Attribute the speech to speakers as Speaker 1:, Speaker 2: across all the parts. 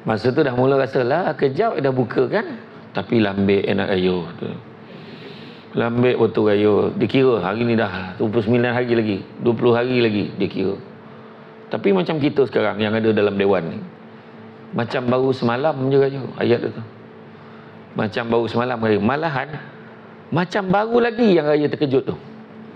Speaker 1: Masa tu dah mula rasa lah kejap dah buka kan. Tapi lambik enak raya tu. Lambik betul raya. Dia kira hari ni dah 29 hari lagi, 20 hari lagi dia kira. Tapi macam kita sekarang yang ada dalam dewan ni, macam baru semalam je raya ayat tu. Macam baru semalam raya. Malahan macam baru lagi yang raya terkejut tu.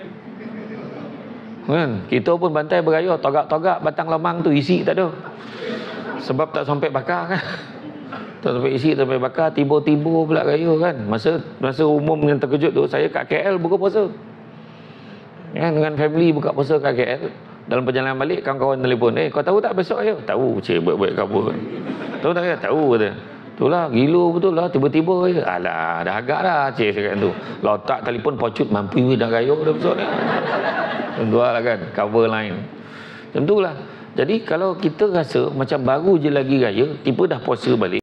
Speaker 1: Kan? Kita pun bantai beraya, togak-togak batang lemang tu isi tak ada. Sebab tak sampai bakar kan. Tak sampai isi, tak sampai bakar, tiba-tiba pula raya kan. Masa umum yang terkejut tu, saya kat KL buka puasa. Kan, dengan family buka puasa kat KL. Dalam perjalanan balik, kawan-kawan telefon, kau tahu tak besok raya? Tahu, cik, baik-baik kabur. Tahu tak ya? Tahu kata. Itulah, gila betul lah, tiba-tiba raya. Alah, dah agak dah, cik cakap tu. Letak telefon pocut, mampu dah raya dah besok ni. Tentulah kan, cover line. Macam tu lah. Jadi kalau kita rasa macam baru je lagi raya, tiba dah puasa balik.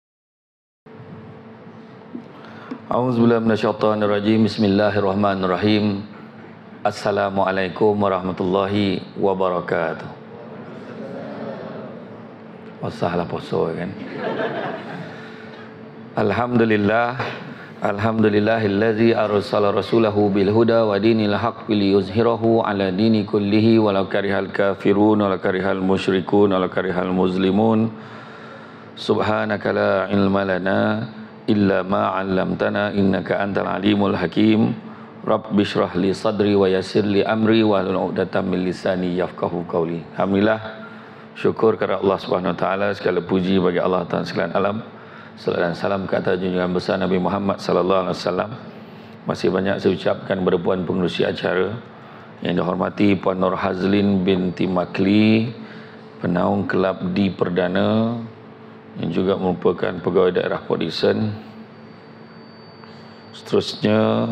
Speaker 1: Auzubillahi minasyaitonirrajim. Bismillahirrahmanirrahim. Assalamualaikum warahmatullahi wabarakatuh. Wasahlah puasa kan. Alhamdulillah. Alhamdulillahillazi arsala rasulahu bil huda wa dinil haqqi liyuzhirahu ala dini kullihi walau karihal kafirun walau karihal musyrikun walau karihal muslimun. Subhanaka la ilma lana illa ma 'allamtana innaka antal alimul hakim. Rabbi shrah li sadri wa yassir li amri wahlul 'uqdatam min lisani yafqahu qawli. Alhamdulillah, syukur kepada Allah Subhanahu wa taala, segala puji bagi Allah Ta'ala sekalian alam. Salam dan salam ke atas junjungan besar Nabi Muhammad sallallahu alaihi wasallam. Masih banyak saya ucapkan kepada puan pengerusi acara yang dihormati Puan Nur Hazlin binti Makli, penaung Kelab D Perdana yang juga merupakan pegawai daerah Port Dickson. Seterusnya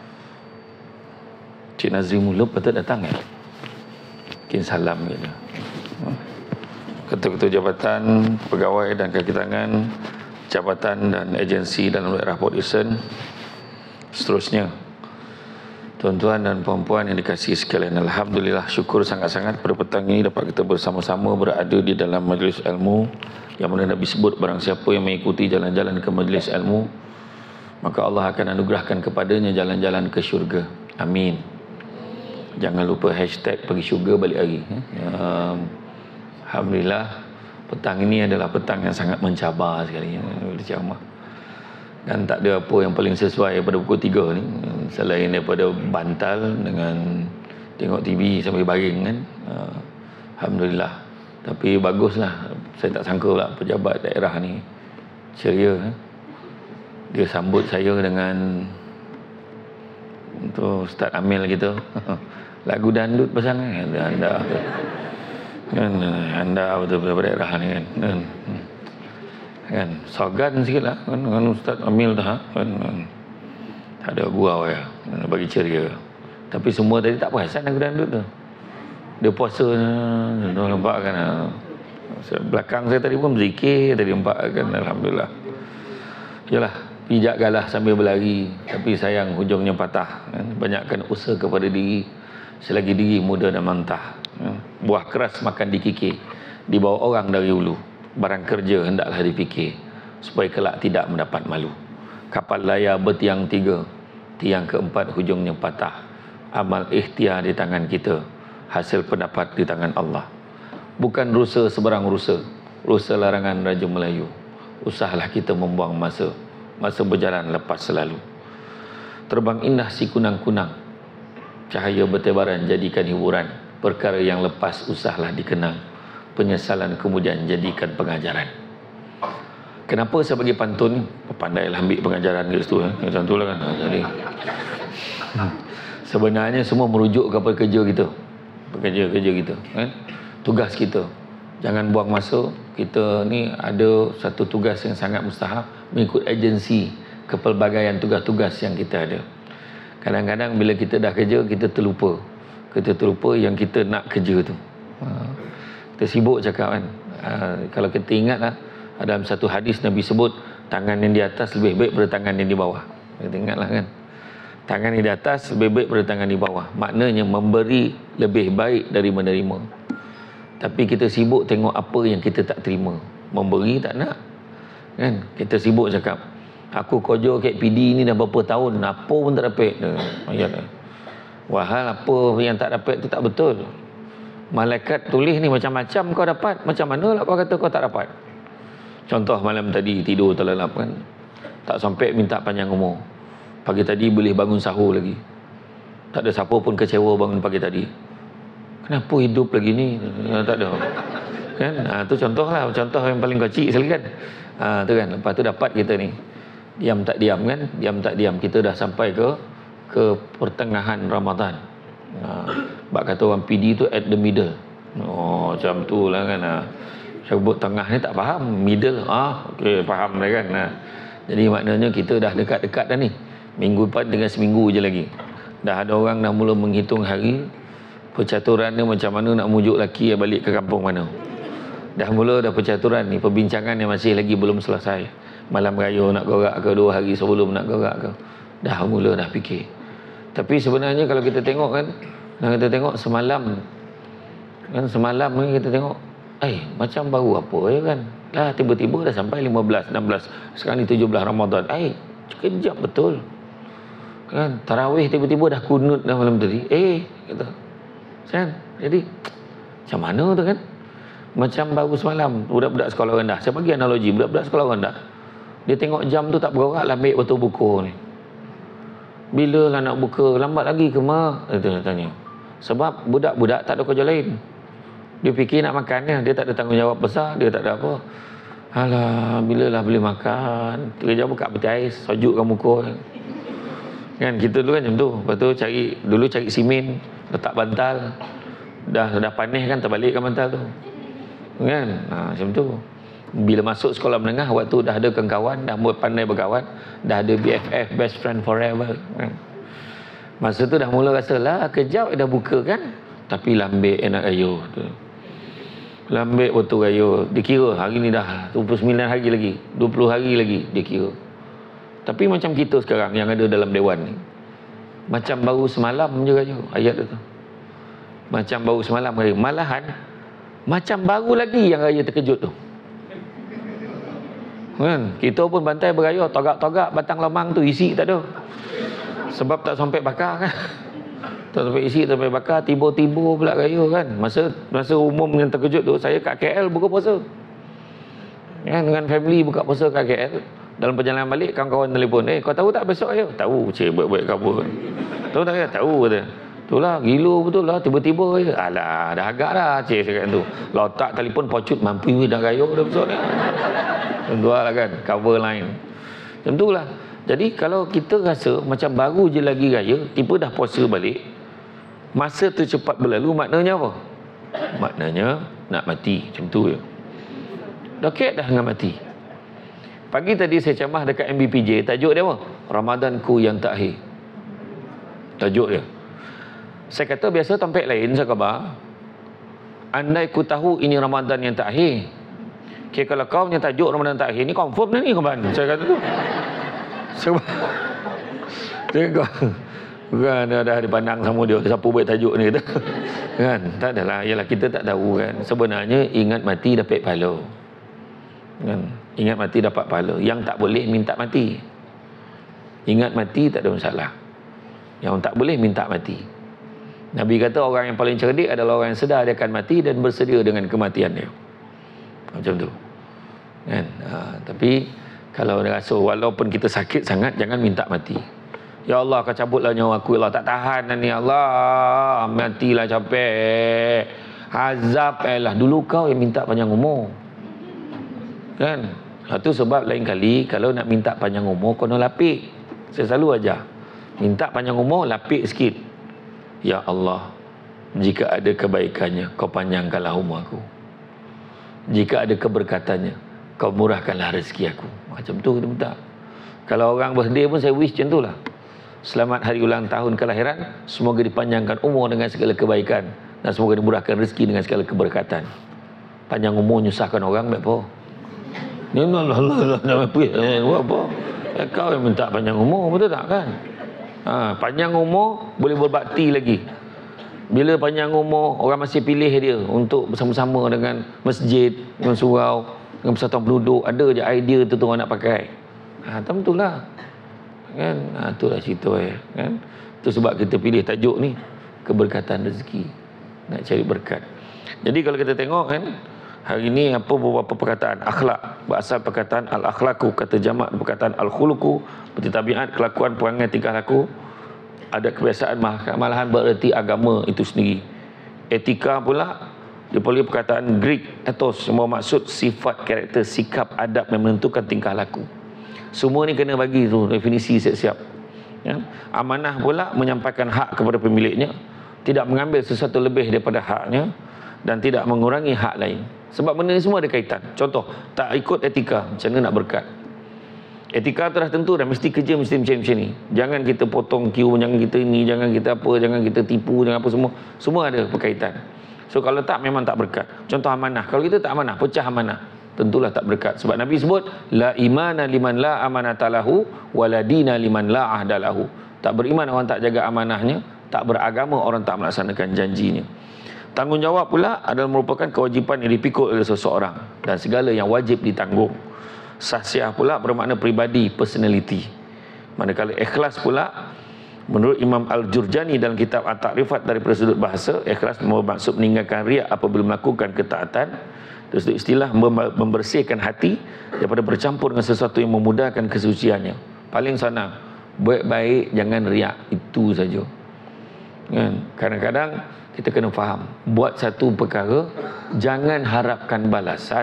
Speaker 1: Cik Nazri Muluk patut datang ya? Mungkin salam gitu. Ketua-ketua jabatan, pegawai dan kaki tangan jabatan dan agensi dalam daerah Port Dickson. Seterusnya, tuan-tuan dan puan-puan yang dikasihi sekalian, alhamdulillah, syukur sangat-sangat pada petang ini dapat kita bersama-sama berada di dalam majlis ilmu yang mana Nabi sebut barang siapa yang mengikuti jalan-jalan ke majlis ilmu, maka Allah akan anugerahkan kepadanya jalan-jalan ke syurga. Amin. Jangan lupa hashtag pergi syurga balik hari. Alhamdulillah, petang ini adalah petang yang sangat mencabar sekali. Ceramah kan tak ada apa yang paling sesuai pada pukul 3 ni selain daripada bantal dengan tengok TV sambil baring kan. Alhamdulillah. Tapi baguslah, saya tak sangka pula pejabat daerah ni ceria. Dia sambut saya dengan untuk Ustaz Amil gitu. Lagu dandut pasang anda betul-betul daerah ni kan sogan sikit lah kan, dengan Ustaz Amil dah kan, tak ada gurau ya, bagi ceria. Tapi semua tadi tak perasan lagu dandut tu, dia puasa tu, nampak kan. Belakang saya tadi pun berzikir tadi, nampak kan. Alhamdulillah. Yalah, pijak galah sambil berlari, tapi sayang hujungnya patah kan. Banyakkan usaha kepada diri selagi diri muda dan mentah. Buah keras makan dikikir, dibawa orang dari hulu. Barang kerja hendaklah dipikir, supaya kelak tidak mendapat malu. Kapal layar bertiang 3, tiang keempat hujungnya patah. Amal ikhtiar di tangan kita, hasil pendapat di tangan Allah. Bukan rusa seberang rusa, rusa larangan Raja Melayu. Usahalah kita membuang masa, masa berjalan lepas selalu. Terbang indah si kunang-kunang, cahaya bertebaran jadikan hiburan. Perkara yang lepas usahlah dikenang, penyesalan kemudian jadikan pengajaran. Kenapa saya bagi pantun ni? Pandailah ambil pengajaran kat situ. Macam tu lah kan. Jadi sebenarnya semua merujuk kepada kerja kita, kerja kita kan? Tugas kita. Jangan buang masa. Kita ni ada satu tugas yang sangat mustahab, mengikut agensi kepelbagaian tugas-tugas yang kita ada. Kadang-kadang bila kita dah kerja, kita terlupa yang kita nak kerja tu. Kita sibuk cakap kan. Kalau kita ingat lah, dalam satu hadis Nabi sebut tangan yang di atas lebih baik daripada tangan yang di bawah. Kita ingatlah kan, tangan yang di atas lebih baik daripada tangan di bawah. Maknanya memberi lebih baik dari menerima. Tapi kita sibuk tengok apa yang kita tak terima. memberi tak nak. Kan? Kita sibuk cakap, aku kojo KPD ni dah berapa tahun, apa pun tak dapat. Ayat. Wahal apa yang tak dapat tu tak betul. Malaikat tulis ni macam-macam kau dapat, macam mana lah kau kata kau tak dapat? Contoh malam tadi tidur terlelap kan, tak sampai minta panjang umur. Pagi tadi boleh bangun sahur lagi. Tak ada siapa pun kecewa bangun pagi tadi. Kenapa hidup lagi ni? Tak ada. Kan? Tu contohlah, contoh yang paling kecil sekali kan. Tu kan. Lepas tu dapat kita ni. Diam tak diam kan? Diam tak diam. Kita dah sampai ke pertengahan Ramadan. Bak kata orang PD tu at the middle. Macam tu lah kan. Sebut tengah ni tak faham. Middle. Okey, faham dah kan. Jadi maknanya kita dah dekat-dekat dah ni. Minggu depan dengan seminggu je lagi. Dah ada orang dah mula menghitung hari. Percaturan ni macam mana nak mujuk lelaki balik ke kampung mana. Dah mula dah percaturan ni. Perbincangan yang masih lagi belum selesai. Malam raya nak gerak ke, 2 hari sebelum nak gerak ke. Dah mula dah fikir. Tapi sebenarnya kalau kita tengok kan, kita tengok semalam ni kita tengok, macam baru apa ya kan. Dah tiba-tiba dah sampai 15, 16. Sekarang ni 17 Ramadan. Sekejap betul. Kan, tarawih tiba-tiba dah kunut dah malam tadi. Kata. Kan? Jadi macam mana tu kan? Macam baru semalam budak-budak sekolah rendah. Saya bagi analogi budak-budak sekolah rendah. Dia tengok jam tu tak bergerak, ambil betul buku ni. Bila lah nak buka? Lambat lagi ke mak? Dia tanya. Sebab budak-budak tak ada kerja lain. Dia fikir nak makan dia tak ada tanggungjawab besar, dia tak ada apa. Alah, bila lah boleh makan? Kerja buka peti ais, sejukkan muka. Kan kita dulu kan macam tu. Lepas tu cari simen, letak bantal. Dah panih kan, terbalikkan bantal tu. Kan? Macam tu. Bila masuk sekolah menengah, waktu dah ada kawan, dah pandai berkawan, dah ada BFF, best friend forever. Kan? Masa tu dah mula rasa lah, kejap dah buka kan. Tapi lambik enak ayuh tu. Lambik betul ayuh. Dikira hari ni dah 29 hari lagi, 20 hari lagi dikira. Tapi macam kita sekarang yang ada dalam dewan ni, macam baru semalam je ayuh ayat tu. Macam baru semalam hari. Malahan macam baru lagi yang raya terkejut tu. Kan? Kita pun bantai beraya, togak-togak batang lemang tu isi tak ada. Sebab tak sampai bakar kan. Tak sampai isi, tak sampai bakar, tiba-tiba pula raya kan. Masa umum yang terkejut tu, saya kat KL buka puasa. Kan, dengan family buka puasa kat KL. Dalam perjalanan balik, kawan-kawan telefon, kau tahu tak besok raya? Tahu, baik-baik khabar. Tahu tak ya? Tahu kata. Itulah, gila betul lah, tiba-tiba raya. Alah, dah agak dah, cakap tu. Letak telefon pocut, mampu dah raya dah besok ni. Tentulah kan, cover line. Macam tu lah. Jadi kalau kita rasa macam baru je lagi raya, tiba dah puasa balik, masa tu cepat berlalu, maknanya apa? Maknanya nak mati. Macam tu je. Dekat dah dengan mati. Pagi tadi saya ceramah dekat MBPJ, tajuk dia apa? Ramadanku yang tak akhir. Tajuk dia. Saya kata biasa tempat lain saya khabar, andai ku tahu ini Ramadan yang tak akhir, kalau kau punya tajuk Ramadan tak akhir ni confirm dah ni kawan. Saya kata tu. Sebab kan dah dipandang sama dia, siapa buat tajuk ni kata. Kan? Tak adalah, ialah kita tak tahu kan. Sebenarnya ingat mati dapat pahala. Kan? Ingat mati dapat pahala. Yang tak boleh minta mati. Ingat mati tak ada masalah. Yang tak boleh minta mati. Nabi kata orang yang paling cerdik adalah orang yang sedar dia akan mati dan bersedia dengan kematian dia. Macam tu kan. Tapi kalau dia rasa walaupun kita sakit sangat, jangan minta mati. Ya Allah, kau cabutlah nyawa aku, ya Allah, tak tahan dah ni, Allah, matilah capek, azab lah. Dulu kau yang minta panjang umur kan. Itu sebab lain kali kalau nak minta panjang umur, kau nak lapik. Saya selalu ajar, minta panjang umur, lapik sikit. Ya Allah, jika ada kebaikannya, kau panjangkanlah umur aku. Jika ada keberkatannya, kau murahkanlah rezeki aku. Macam tu kita minta. Kalau orang birthday pun saya wish macam tu lah. Selamat hari ulang tahun kelahiran, semoga dipanjangkan umur dengan segala kebaikan, dan semoga dimurahkan rezeki dengan segala keberkatan. Panjang umur nyusahkan orang, baik apa? Ni Allah buat apa? Kau yang minta panjang umur, betul tak kan? Panjang umur boleh berbakti lagi. Bila panjang umur, orang masih pilih dia untuk bersama-sama dengan masjid, dengan surau, dengan persatuan penduduk, ada je idea tu orang nak pakai. Tentulah. Kan? Itulah cerita kan. Itu sebab kita pilih tajuk ni, keberkatan rezeki. Nak cari berkat. Jadi kalau kita tengok kan, hari ini apa beberapa perkataan akhlak, berasal perkataan al-akhlaqu, kata jamak perkataan al-khuluqu, berarti tabiat, kelakuan, perangai, tingkah laku. Ada kebiasaan, malahan bererti agama itu sendiri. Etika pula diperoleh perkataan Greek ethos, semua maksud sifat, karakter, sikap, adab yang menentukan tingkah laku. Semua ni kena bagi tu definisi siap-siap. Ya. Amanah pula menyampaikan hak kepada pemiliknya, tidak mengambil sesuatu lebih daripada haknya dan tidak mengurangi hak lain. Sebab benda ni semua ada kaitan. Contoh, tak ikut etika, macam mana nak berkat? Etika tu dah tentu dah, mesti kerja mesti macam ni. Jangan kita potong queue, jangan kita ni, jangan kita apa, jangan kita tipu, jangan apa semua. Semua ada berkaitan. So kalau tak, memang tak berkat. Contoh amanah. Kalau kita tak amanah, pecah amanah, tentulah tak berkat. Sebab Nabi sebut, la imana liman la amanata lahu, wala dina liman la ahda lahu. Tak beriman orang tak jaga amanahnya, tak beragama orang tak melaksanakan janjinya. Tanggungjawab pula adalah merupakan kewajipan yang dipikul oleh seseorang dan segala yang wajib ditanggung. Sahsiah pula bermakna pribadi, personality. Manakala ikhlas pula, menurut Imam Al-Jurjani dalam kitab At-Ta'rifat daripada sudut bahasa, ikhlas bermaksud meninggalkan riak apabila melakukan ketaatan. Dari sudut istilah, membersihkan hati daripada bercampur dengan sesuatu yang memudahkan kesuciannya. Paling senang, baik-baik, jangan riak, itu saja. Kan? Kadang-kadang kita kena faham, buat satu perkara jangan harapkan balasan.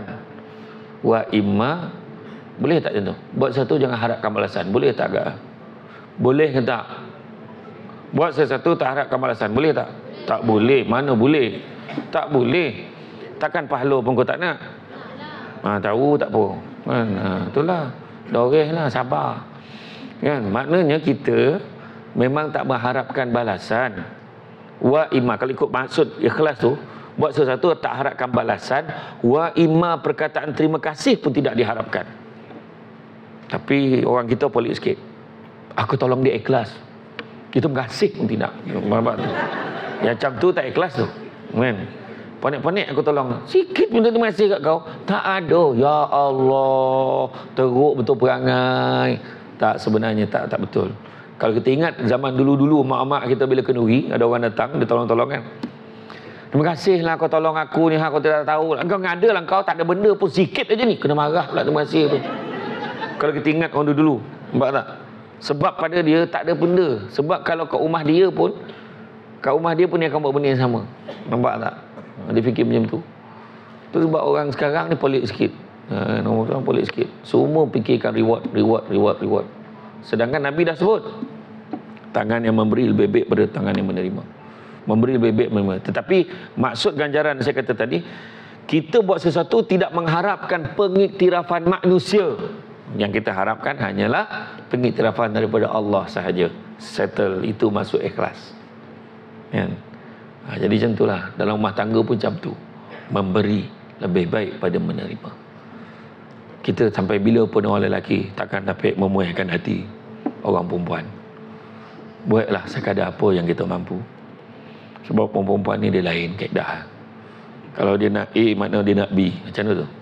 Speaker 1: Wa imma, boleh tak contoh? Buat satu jangan harapkan balasan, boleh tak agak? Boleh ke tak? Buat sesuatu tak harapkan balasan, boleh tak? Tak boleh. Mana boleh? Tak boleh. Takkan pahala pun kau tak nak? Tahu tak apa. Kan? Itulah. Dorehlah, sabar. Kan? Maknanya kita memang tak mengharapkan balasan. Wa imma, kalau ikut maksud ikhlas tu, buat sesuatu tak harapkan balasan. Wa imma, perkataan terima kasih pun tidak diharapkan. Tapi orang kita pelik sikit. Aku tolong dia ikhlas, kita mengasih pun tidak. Yang macam tu tak ikhlas tu. Kan? Panik-panik aku tolong, sikit pun terima kasih kat kau, tak ada. Ya Allah, teruk betul perangai. Tak, sebenarnya tak betul. Kalau kita ingat zaman dulu-dulu, mak-mak kita bila kenduri, ada orang datang, dia tolong-tolong kan. Terima kasihlah kau tolong aku ni, aku tidak tahu. Kau ngada lah kau, tak ada benda pun, sikit aja ni. Kena marah pula terima kasih tu. Kalau kita ingat orang dulu, nampak tak? Sebab pada dia tak ada benda. Sebab kalau kat rumah dia pun, dia akan buat benda yang sama. Nampak tak? Dia fikir macam tu. Itu sebab orang sekarang ni pelik sikit. Orang pelik sikit. Semua fikirkan reward. Sedangkan Nabi dah sebut, tangan yang memberi lebih baik pada tangan yang menerima. Memberi lebih baik menerima. Tetapi maksud ganjaran saya kata tadi, kita buat sesuatu tidak mengharapkan pengiktirafan manusia. Yang kita harapkan hanyalah pengiktirafan daripada Allah sahaja. Settle, itu masuk ikhlas. Kan? Jadi macam itulah. Dalam rumah tangga pun macam tu. Memberi lebih baik pada menerima. Kita sampai bila pun orang lelaki takkan dapat memuaskan hati orang perempuan. Buatlah sekadar apa yang kita mampu. Sebab perempuan ni dia lain kaedah. Kalau dia nak A, makna dia nak B. Macam mana tu?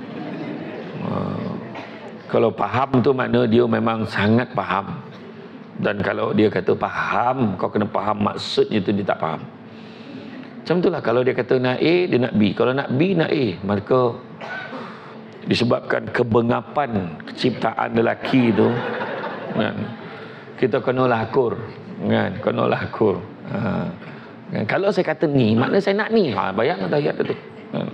Speaker 1: Kalau faham tu makna dia memang sangat faham. Dan kalau dia kata faham, kau kena faham maksudnya tu, dia tak faham. Macam itulah, kalau dia kata nak A, dia nak B. Kalau nak B, nak A. Maka disebabkan kebengapan ciptaan lelaki tu, kan, kita kenalah akur. Kan? Kenalah akur. Kan? Kalau saya kata ni, makna saya nak ni. Bayang tak ayat tu. Kan?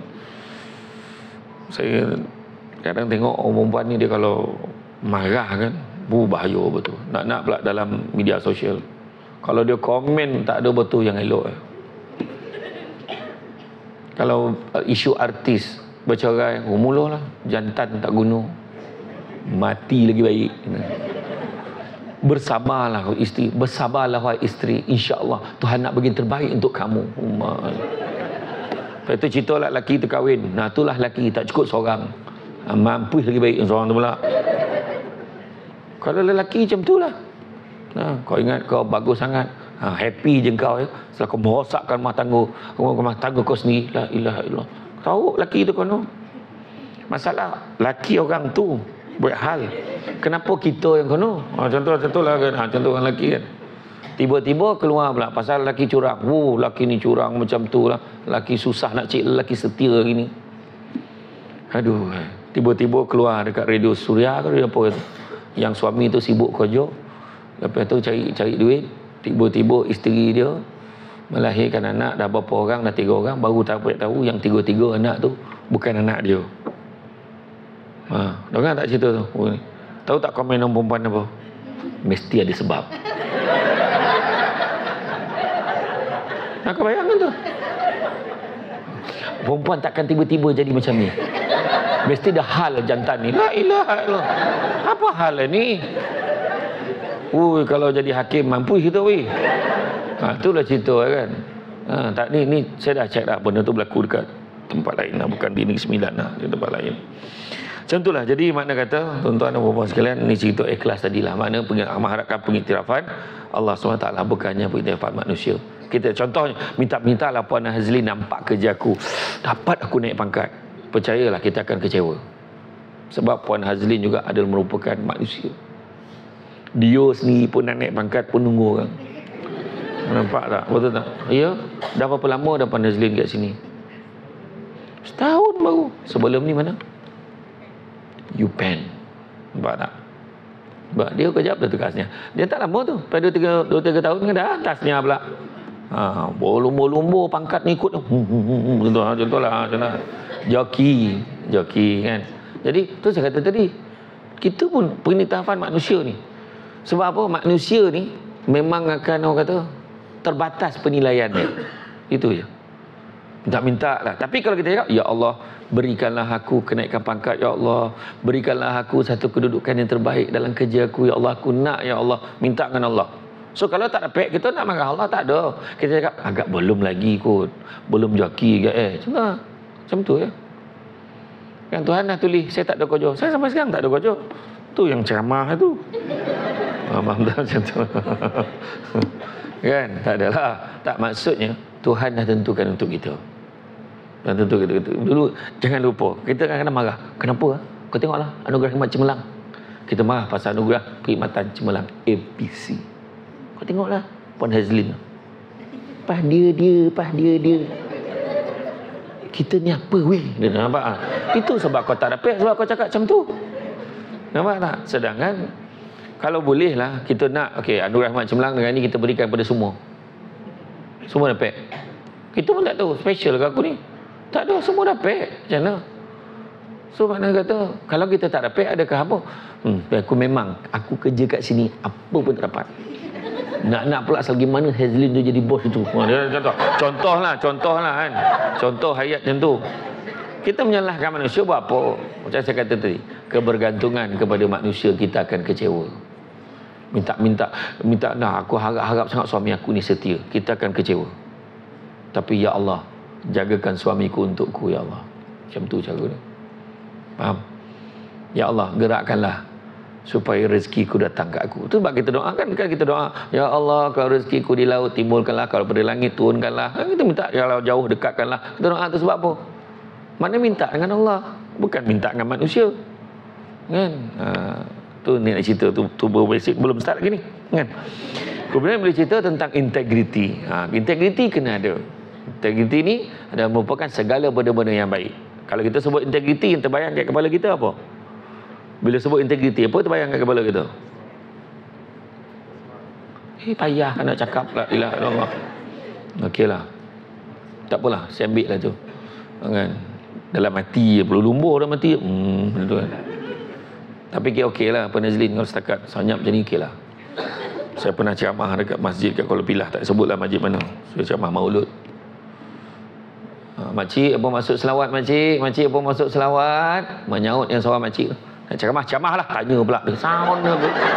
Speaker 1: Saya kadang tengok orang perempuan ni, dia kalau marah kan, bahaya betul. Nak pula dalam media sosial, kalau dia komen tak ada betul yang elok. Kalau isu artis bercerai, mulalah jantan tak guna, mati lagi baik. Bersabarlah isteri, bersabarlah wahai isteri, insya-Allah Tuhan nak bagi terbaik untuk kamu. Lepas tu cerita lah lelaki tu kahwin. Nah, itulah lelaki tak cukup seorang, mampu lagi baik seorang tu pula. Kalau lelaki macam tu lah. Kau ingat kau bagus sangat, happy je kau ya. Setelah kau merosakkan rumah tangga kau sendiri, la ilaha illallah. Tahu lelaki tu kono. Masalah laki orang tu buat hal, kenapa kita yang kena? Contoh lah kan, contoh orang lelaki kan, tiba-tiba keluar pula pasal lelaki curang. Lelaki ni curang macam tu lah, lelaki susah nak cik lelaki setia gini. Aduh, tiba-tiba keluar dekat radio Suria ke apa tu, yang suami tu sibuk kerja, lepas tu cari duit, tiba-tiba isteri dia melahirkan anak, dah berapa orang, dah 3 orang, baru tahu yang 3 anak tu bukan anak dia. Dengar tak cerita tu? Tahu tak komen orang perempuan apa? Mesti ada sebab. Aku bayangkan tu. Perempuan takkan tiba-tiba jadi macam ni. Mesti dah hal jantan ni. La ilaha illallah. Apa hal ni? Kalau jadi hakim mampu kita weh. Itulah cerita kan. Tak ni saya dah cek dah, benda tu berlaku dekat tempat lain lah, bukan di Negeri Sembilan lah, di tempat lain. Macam itulah. Jadi makna kata tuan-tuan dan puan-puan sekalian, ni cerita ikhlas tadilah. Makna mengharapkan pengiktirafan Allah SWT, bukannya pengiktirafan manusia. Kita contohnya minta-mintalah Puan Hazlin nampak kerja aku, dapat aku naik pangkat. Percayalah kita akan kecewa. Sebab Puan Hazlin juga adalah merupakan manusia. Dia sendiri pun nak naik pangkat pun nunggu orang. Nampak tak? Betul tak? Ya. Dah berapa lama dah Puan Hazlin kat sini? Setahun baru. Sebelum ni mana? UPenn. Nampak tak? Sebab dia kejap dah tugasnya. Dia tak lama tu. Pada 2-3 tahun kan dah atasnya pula. Berlumba-lumba pangkat ni ikut. Contohlah. Joki kan. Jadi tu saya kata tadi, kita pun pengiktirafan manusia ni. Sebab apa? Manusia ni memang akan orang kata terbatas penilaiannya. Itu je. Minta lah. Tapi kalau kita cakap, ya Allah, berikanlah aku kenaikan pangkat, ya Allah, berikanlah aku satu kedudukan yang terbaik dalam kerja aku, ya Allah, aku nak, ya Allah, minta dengan Allah. So kalau tak dapat, kita nak marah Allah, tak ada. Kita cakap agak belum lagi kot, belum joki ke macam tu ya. Yang Tuhan dah tulis saya tak ada kerja, saya sampai sekarang tak ada kerja. Tu yang ceramah tu. Faham tak macam tu? Kan? Tak adalah. Tak, maksudnya Tuhan dah tentukan untuk kita. Dan tentu kita dulu jangan lupa, kita kadang-kadang marah. Kenapa? Kau tengoklah anugerah khidmat cemerlang. Kita marah pasal anugerah perkhidmatan cemerlang APC. Kau tengoklah Puan Hazlin. Pah dia. Kita ni apa weh? Dia nampak ah. Itu sebab kau tak dapat, sebab kau cakap macam tu. Nampak tak? Sedangkan kalau boleh lah kita nak, okey, anugerah khidmat cemerlang dengan ni kita berikan kepada semua. Semua dapat. Kita pun tak tahu special ke aku ni. Tak ada, semua dapat. Macam mana? So makna kata, kalau kita tak dapat, adakah apa? Aku kerja kat sini, apa pun tak dapat. Nak pula asal gimana Hazlin tu jadi bos itu. Contohlah kan. Contoh hayat macam tu. Kita menyalahkan manusia buat apa? Macam saya kata tadi, kebergantungan kepada manusia kita akan kecewa. Minta, aku harap sangat suami aku ni setia. Kita akan kecewa. Tapi ya Allah, jagakan suamiku untukku, ya Allah. Macam tu cara dia. Faham? Ya Allah, gerakkanlah supaya rezekiku datang ke aku. Itu sebab kita doakan, kan kita doa, ya Allah, kalau rezekiku di laut timbulkanlah, kalau pada langit turunkanlah. Kita minta, kalau jauh dekatkanlah. Kita doa tu sebab apa? Mana minta dengan Allah, bukan minta dengan manusia. Kan? Tu ni nak cerita tu basic, belum start lagi ni, kan? Kemudian boleh cerita tentang integriti. Integriti kena ada. Integriti ni adalah merupakan segala benda-benda yang baik. Kalau kita sebut integriti, yang terbayang kat kepala kita apa? Bila sebut integriti, apa terbayang kat kepala kita? Payah kan nak cakap la ilaha illallah. Okeylah. Tak apalah, saya ambil lah tu. Kan? Dalam mati, perlu lumba dalam mati. Betul kan? Tapi okeylah, Puan Hazlin, kalau setakat senyap macam ni okeylah. Saya pernah ceramah dekat masjid kat Kuala Pilah, tak sebutlah masjid mana. Saya ceramah maulud. Makcik, apa maksud selawat makcik? Makcik, apa maksud selawat? Menyaut yang seorang makcik tu. Nak ceramah lah. Tanya pula dia. Sound dia.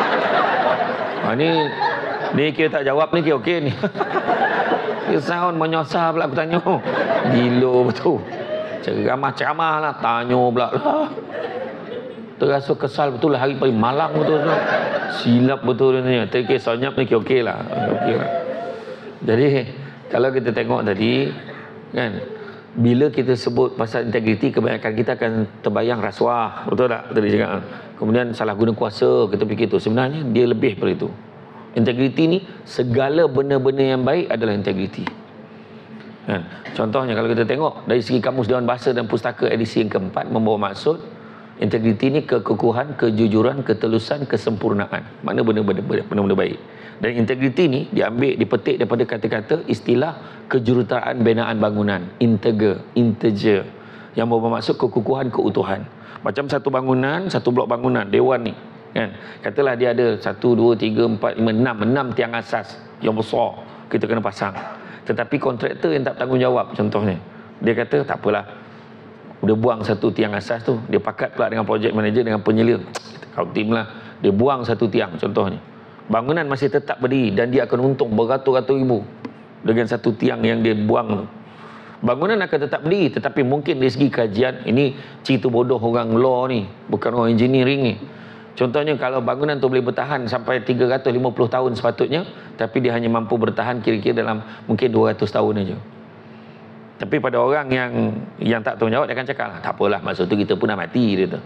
Speaker 1: Ni kira tak jawab ni, kira okey ni. Dia sound menyosah pula aku tanya. Gila betul. Ceramah lah. Tanya pula lah. Terasa kesal betul lah, hari paling malam betul. Silap betul ni. Tapi senyap ni okey lah. Jadi kalau kita tengok tadi kan, Bila kita sebut pasal integriti, kebanyakan kita akan terbayang rasuah, betul tak? Tadi cakap. Kemudian salah guna kuasa, kita fikir tu. Sebenarnya dia lebih daripada itu. Integriti ni, segala benda-benda yang baik adalah integriti. Kan? Contohnya kalau kita tengok dari segi Kamus Dewan Bahasa dan Pustaka edisi yang keempat, membawa maksud integriti ni kekukuhan, kejujuran, ketelusan, kesempurnaan. Mana benda-benda baik. Dan integriti ni diambil, dipetik daripada kata-kata istilah kejuruteraan binaan bangunan, integer, yang bermaksud kekukuhan, keutuhan. Macam satu bangunan, satu blok bangunan, dewan ni, kan? Katalah dia ada 1, 2, 3, 4, 5, 6 tiang asas yang besar, kita kena pasang. Tetapi kontraktor yang tak bertanggungjawab, contohnya, dia kata tak apalah, dia buang satu tiang asas tu, dia pakat pula dengan project manager, dengan penyelia, kau tim lah, dia buang satu tiang, contohnya. Bangunan masih tetap berdiri dan dia akan untung beratus-ratus ribu dengan satu tiang yang dia buang tu. Bangunan akan tetap berdiri, tetapi mungkin dari segi kajian, ini cerita bodoh orang law ni, bukan orang engineering ni. Contohnya kalau bangunan tu boleh bertahan sampai 350 tahun sepatutnya, tapi dia hanya mampu bertahan kira-kira dalam mungkin 200 tahun aja. Tapi pada orang yang tak tahu jawab, dia akan cakap, tak apalah, maksud tu kita pun dah mati, dia tu.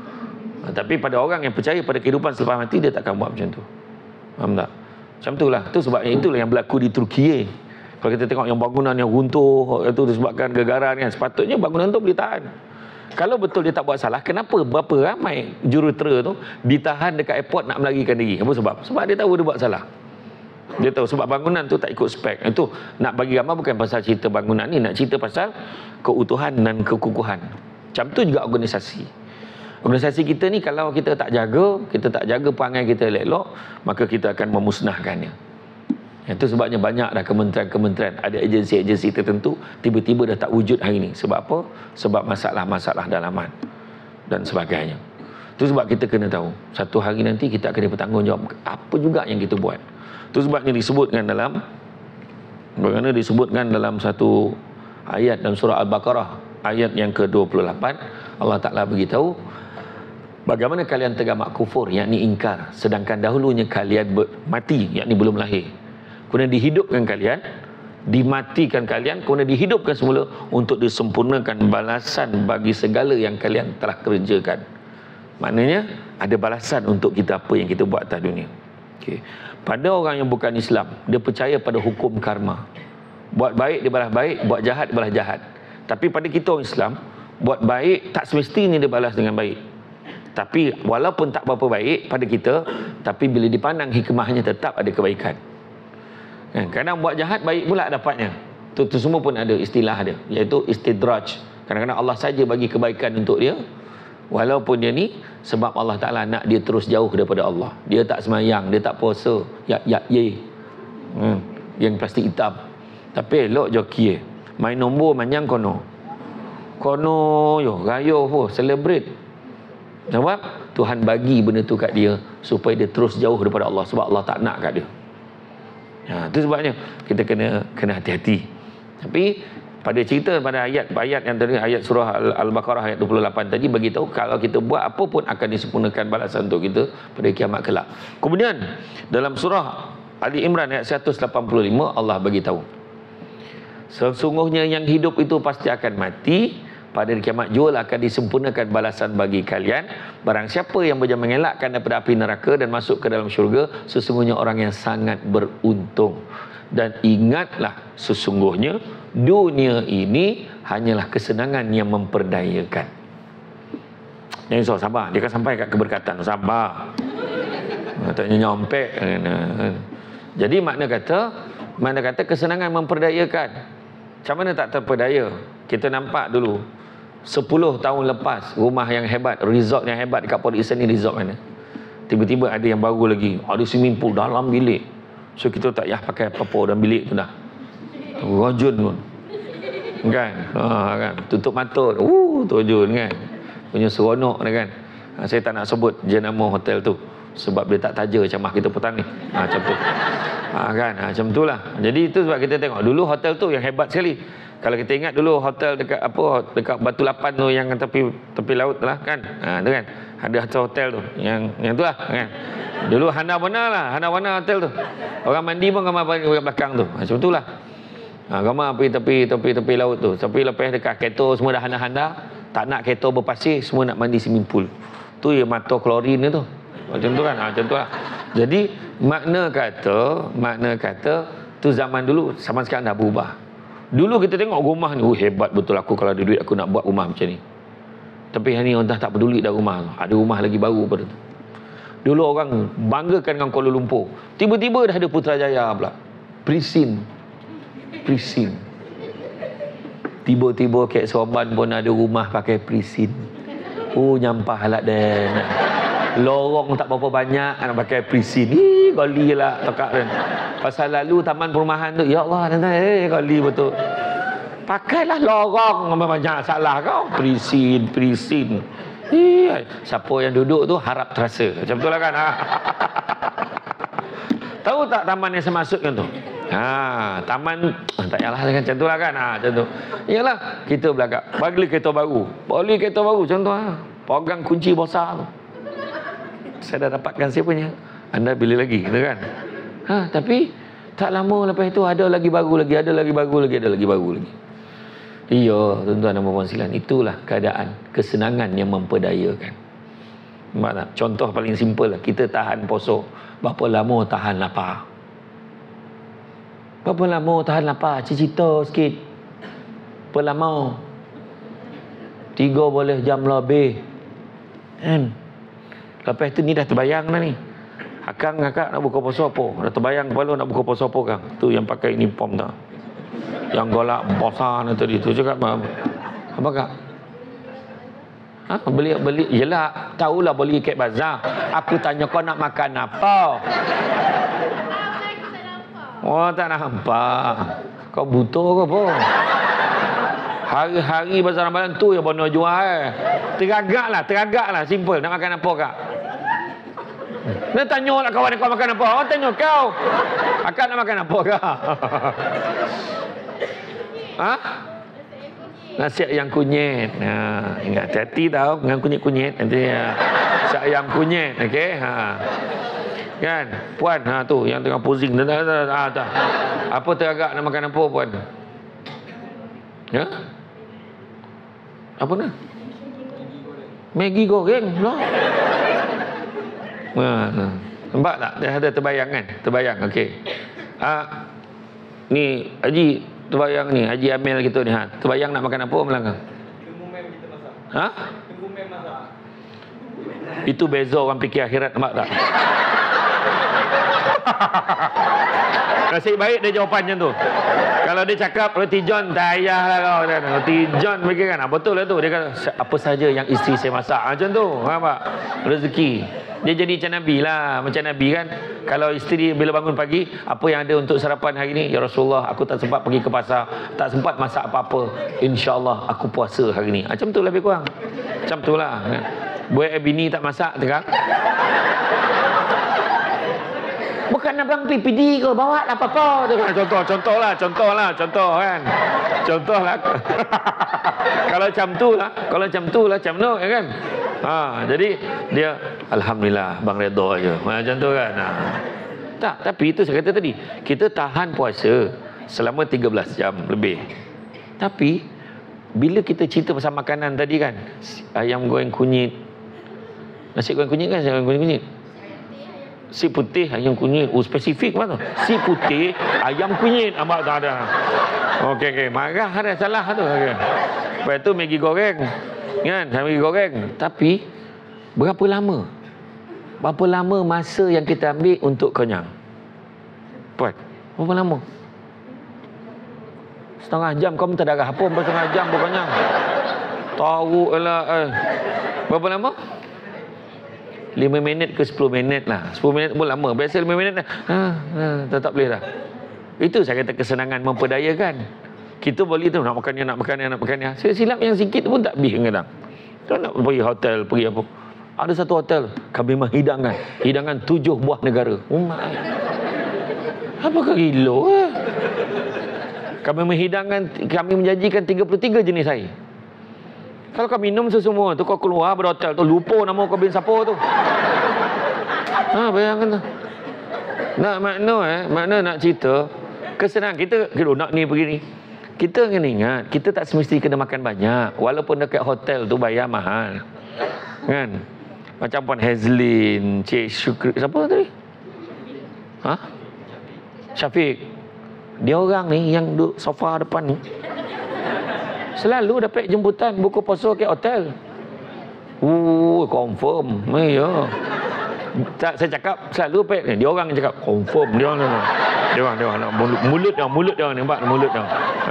Speaker 1: Tapi pada orang yang percaya pada kehidupan selepas mati, dia takkan buat macam tu. Faham tak? Macam itulah. Itu sebabnya itulah yang berlaku di Turki. Kalau kita tengok yang bangunan yang runtuh, itu disebabkan gegaran kan. Sepatutnya bangunan tu boleh tahan. Kalau betul dia tak buat salah, kenapa berapa ramai jurutera tu ditahan dekat airport nak melarikan diri? Apa sebab? Sebab dia tahu dia buat salah. Dia tahu sebab bangunan tu tak ikut spek. Itu nak bagi gambar bukan pasal cerita bangunan ni, nak cerita pasal keutuhan dan kekukuhan. Macam tu juga organisasi. Organisasi kita ni kalau kita tak jaga perangai kita elok, maka kita akan memusnahkannya. Itu sebabnya banyak dah kementerian-kementerian, ada agensi-agensi tertentu tiba-tiba dah tak wujud hari ni. Sebab apa? Sebab masalah-masalah dalaman dan sebagainya. Itu sebab kita kena tahu, satu hari nanti kita akan bertanggungjawab apa juga yang kita buat. Itu sebabnya disebutkan dalam satu ayat dalam surah Al-Baqarah ayat yang ke-28, Allah Ta'ala beritahu, bagaimana kalian tergamak kufur, yakni ingkar, sedangkan dahulunya kalian mati, yakni belum lahir. Kemudian dihidupkan kalian, dimatikan kalian, kemudian dihidupkan semula untuk disempurnakan balasan bagi segala yang kalian telah kerjakan. Maknanya ada balasan untuk kita apa yang kita buat atas dunia. Okay. Pada orang yang bukan Islam, dia percaya pada hukum karma. Buat baik dia balas baik, buat jahat dia balas jahat. Tapi pada kita orang Islam, buat baik tak semestinya dia balas dengan baik. Tapi walaupun tak berapa baik pada kita, tapi bila dipandang hikmahnya tetap ada kebaikan. Kadang buat jahat baik pula dapatnya. Itu semua pun ada istilah dia, iaitu istidraj. Kadang-kadang Allah saja bagi kebaikan untuk dia, walaupun dia ni sebab Allah Ta'ala nak dia terus jauh daripada Allah. Dia tak semayang, dia tak puasa, yang plastik hitam. Tapi elok joki main nombor manyang kono yo gayo celebrate. Sebab Tuhan bagi benda tu kat dia supaya dia terus jauh daripada Allah, sebab Allah tak nak kat dia. Itu sebabnya kita kena hati-hati. Tapi pada cerita pada ayat yang tadi, ayat surah Al-Baqarah ayat 28 tadi bagi tahu kalau kita buat apa pun akan disempurnakan balasan untuk kita pada kiamat kelak. Kemudian dalam surah Ali Imran ayat 185 Allah bagi tahu, sesungguhnya yang hidup itu pasti akan mati, pada kiamat jua akan disempurnakan balasan bagi kalian. Barang siapa yang berjaya mengelakkan daripada api neraka dan masuk ke dalam syurga, sesungguhnya orang yang sangat beruntung. Dan ingatlah, sesungguhnya dunia ini hanyalah kesenangan yang memperdayakan. Jangan risau, sabar. Dia akan sampai kat keberkatan. Sabar. Katanya nyompek. Jadi makna kata kesenangan memperdayakan. Macam mana tak terpedaya? Kita nampak dulu 10 tahun lepas rumah yang hebat, resort yang hebat dekat Port Dickson ni, resort mana? Tiba-tiba ada yang baru lagi, ada swimming pool dalam bilik. So kita tak payah pakai apa-apa dalam bilik tu dah. Rojun pun. Kan? Kan? Tutup mata. Terjun kan. Punya seronok kan. Saya tak nak sebut jenama hotel tu sebab dia tak taja macam kita petang ni. Macam tu. Kan? Macam tu lah. Jadi itu sebab kita tengok dulu hotel tu yang hebat sekali. Kalau kita ingat dulu hotel dekat Batu Lapan tu yang tepi laut tu lah kan. Tu kan. Ada hotel tu yang tu lah kan. Dulu Hana Wana hotel tu. Orang mandi pun gambar belakang tu. Macam tu lah. Ramai tepi laut tu. Tapi lepas dekat kereta semua dah handa-handa, tak nak kereta berpasir, semua nak mandi swimming pool. Tu yang mata klorin tu. Macam tu kan. Macam tu lah. Jadi makna kata tu zaman dulu sama sekarang dah berubah. Dulu kita tengok rumah ni, hebat betul aku kalau ada duit aku nak buat rumah macam ni. Tapi hari ni orang dah tak peduli dah rumah tu. Ada rumah lagi baru pada tu. Dulu orang banggakan dengan Kuala Lumpur. Tiba-tiba dah ada Putrajaya pula. Pristine. Tiba-tiba Kek Sorban pun ada rumah pakai pristine. Nyampah lah dan lorong tak berapa banyak nak pakai pristine. Gali lah tekak dan. Pasal lalu taman perumahan tu, ya Allah, gali betul. Pakailah lorong banyak salah kau. Pristine. Siapa yang duduk tu harap terasa. Macam tu lah kan. Tahu tak taman yang saya masukkan tu? Taman tak payahlah macam tu lah kan. Macam tu. Iyalah kita belakang. Bagi kereta baru macam tu lah. Pegang kunci besar tu. Saya dah dapatkan siapanya. Anda beli lagi gitu kan. Tapi tak lama lepas itu ada lagi baru lagi. Iya, tuan-tuan dan puan-puan sekalian, itulah keadaan kesenangan yang memperdayakan. Nampak tak? Contoh paling simple lah, kita tahan poso. Berapa lama tahan lapar? Cerita sikit. Berapa lama? 3 boleh jam lebih. Kan? Lepas tu ni dah terbayang dah ni. Akak nak buka puasa apa? Dah terbayang kepala nak buka puasa apa kang? Tu yang pakai uniform tak? Yang golak bosan tadi tu cakap apa kak? Beli yelah, tahulah beli kek bazar. Aku tanya kau nak makan apa? Tak nampak. Kau butuh ke apa? Hari-hari bazar Ramadan tu yang bono jual. Teragak lah, simple. Nak makan apa kak? Nak tanya lah kawan kau makan apa? Tanya kau. Akak nak makan apa kak? Nasi ayam kunyit. Ingat hati-hati tau dengan kunyit-kunyit nanti. Nasi ayam kunyit, okey. Kan? Puan, tu yang tengah posing. Apa teragak nak makan apa puan? Ya? Apa nak? Maggi goreng lah. Nampak tak? Dia ada terbayang kan? Terbayang, okey. Ni Haji terbayang ni, Haji Amil kita ni. Terbayang nak makan apa Melanggang? Tunggu mem kita masak. Tunggu mem masak. Itu beza orang fikir akhirat, nampak tak? Nasib baik dia jawapan macam tu. Kalau dia cakap roti john, tak payahlah kau. Roti john fikir kan? Betul lah tu. Dia kata apa saja yang isteri saya masak. Macam tu. Nampak? Rezeki. Dia jadi macam Nabi lah. Macam Nabi kan. Kalau isteri bila bangun pagi, apa yang ada untuk sarapan hari ni? Ya Rasulullah, aku tak sempat pergi ke pasar, tak sempat masak apa-apa. InsyaAllah aku puasa hari ni. Macam tu lah lebih kurang. Macam tu lah. Buat bini tak masak terang. Bukan abang PPD ke, bawa lah apa-apa. Contoh lah kan. Contoh lah. Kalau macam tu lah, macam no, kan. Jadi dia alhamdulillah bang redha aja. Macam tu kan. Tak, tapi itu saya kata tadi, kita tahan puasa selama 13 jam lebih. Tapi bila kita cerita pasal makanan tadi kan, ayam goreng kunyit. Nasi goreng kunyit kan, si putih ayam kunyit. Spesifik mana tu? Si putih ayam kunyit. Nampak tak ada. Okey. Marah ada salah tu. Okay. Lepas tu Maggi goreng. Kan? Maggi goreng. Tapi berapa lama masa yang kita ambil untuk kenyang? Puan, berapa lama? Setengah jam kau minta darah apa? Setengah jam pun kenyang. Tahu lah. Berapa lama? 5 minit ke 10 minit lah. 10 minit pun lama. Biasa 5 minit lah. Tak boleh dah. Itu saya kata kesenangan memperdayakan. Kita boleh tu nak makan ni. Silap yang sikit pun tak habis kadang. Kita nak pergi hotel, pergi apa. Ada satu hotel, kami menghidangkan. Hidangan 7 buah negara. Apakah gila? Kami menjanjikan 33 jenis air. Kalau kau minum semua tu, kau keluar berhotel tu, lupa nama kau bin siapa tu. Bayangkan tu. Makna nak cerita, Kesenangan kita nak ni begini. Kita kena ingat, kita tak semesti kena makan banyak. Walaupun dekat hotel tu bayar mahal. Kan? Macam Puan Hazlin, Cik Syukri, siapa tadi? Ha? Syafiq. Dia orang ni yang duduk sofa depan ni. Selalu dapat jemputan buku puasa ke hotel. Confirm. Ya. Tak, saya cakap selalu pek ni. Dia orang yang cakap confirm dia orang. Dia orang mulut dia nampak mulut dia.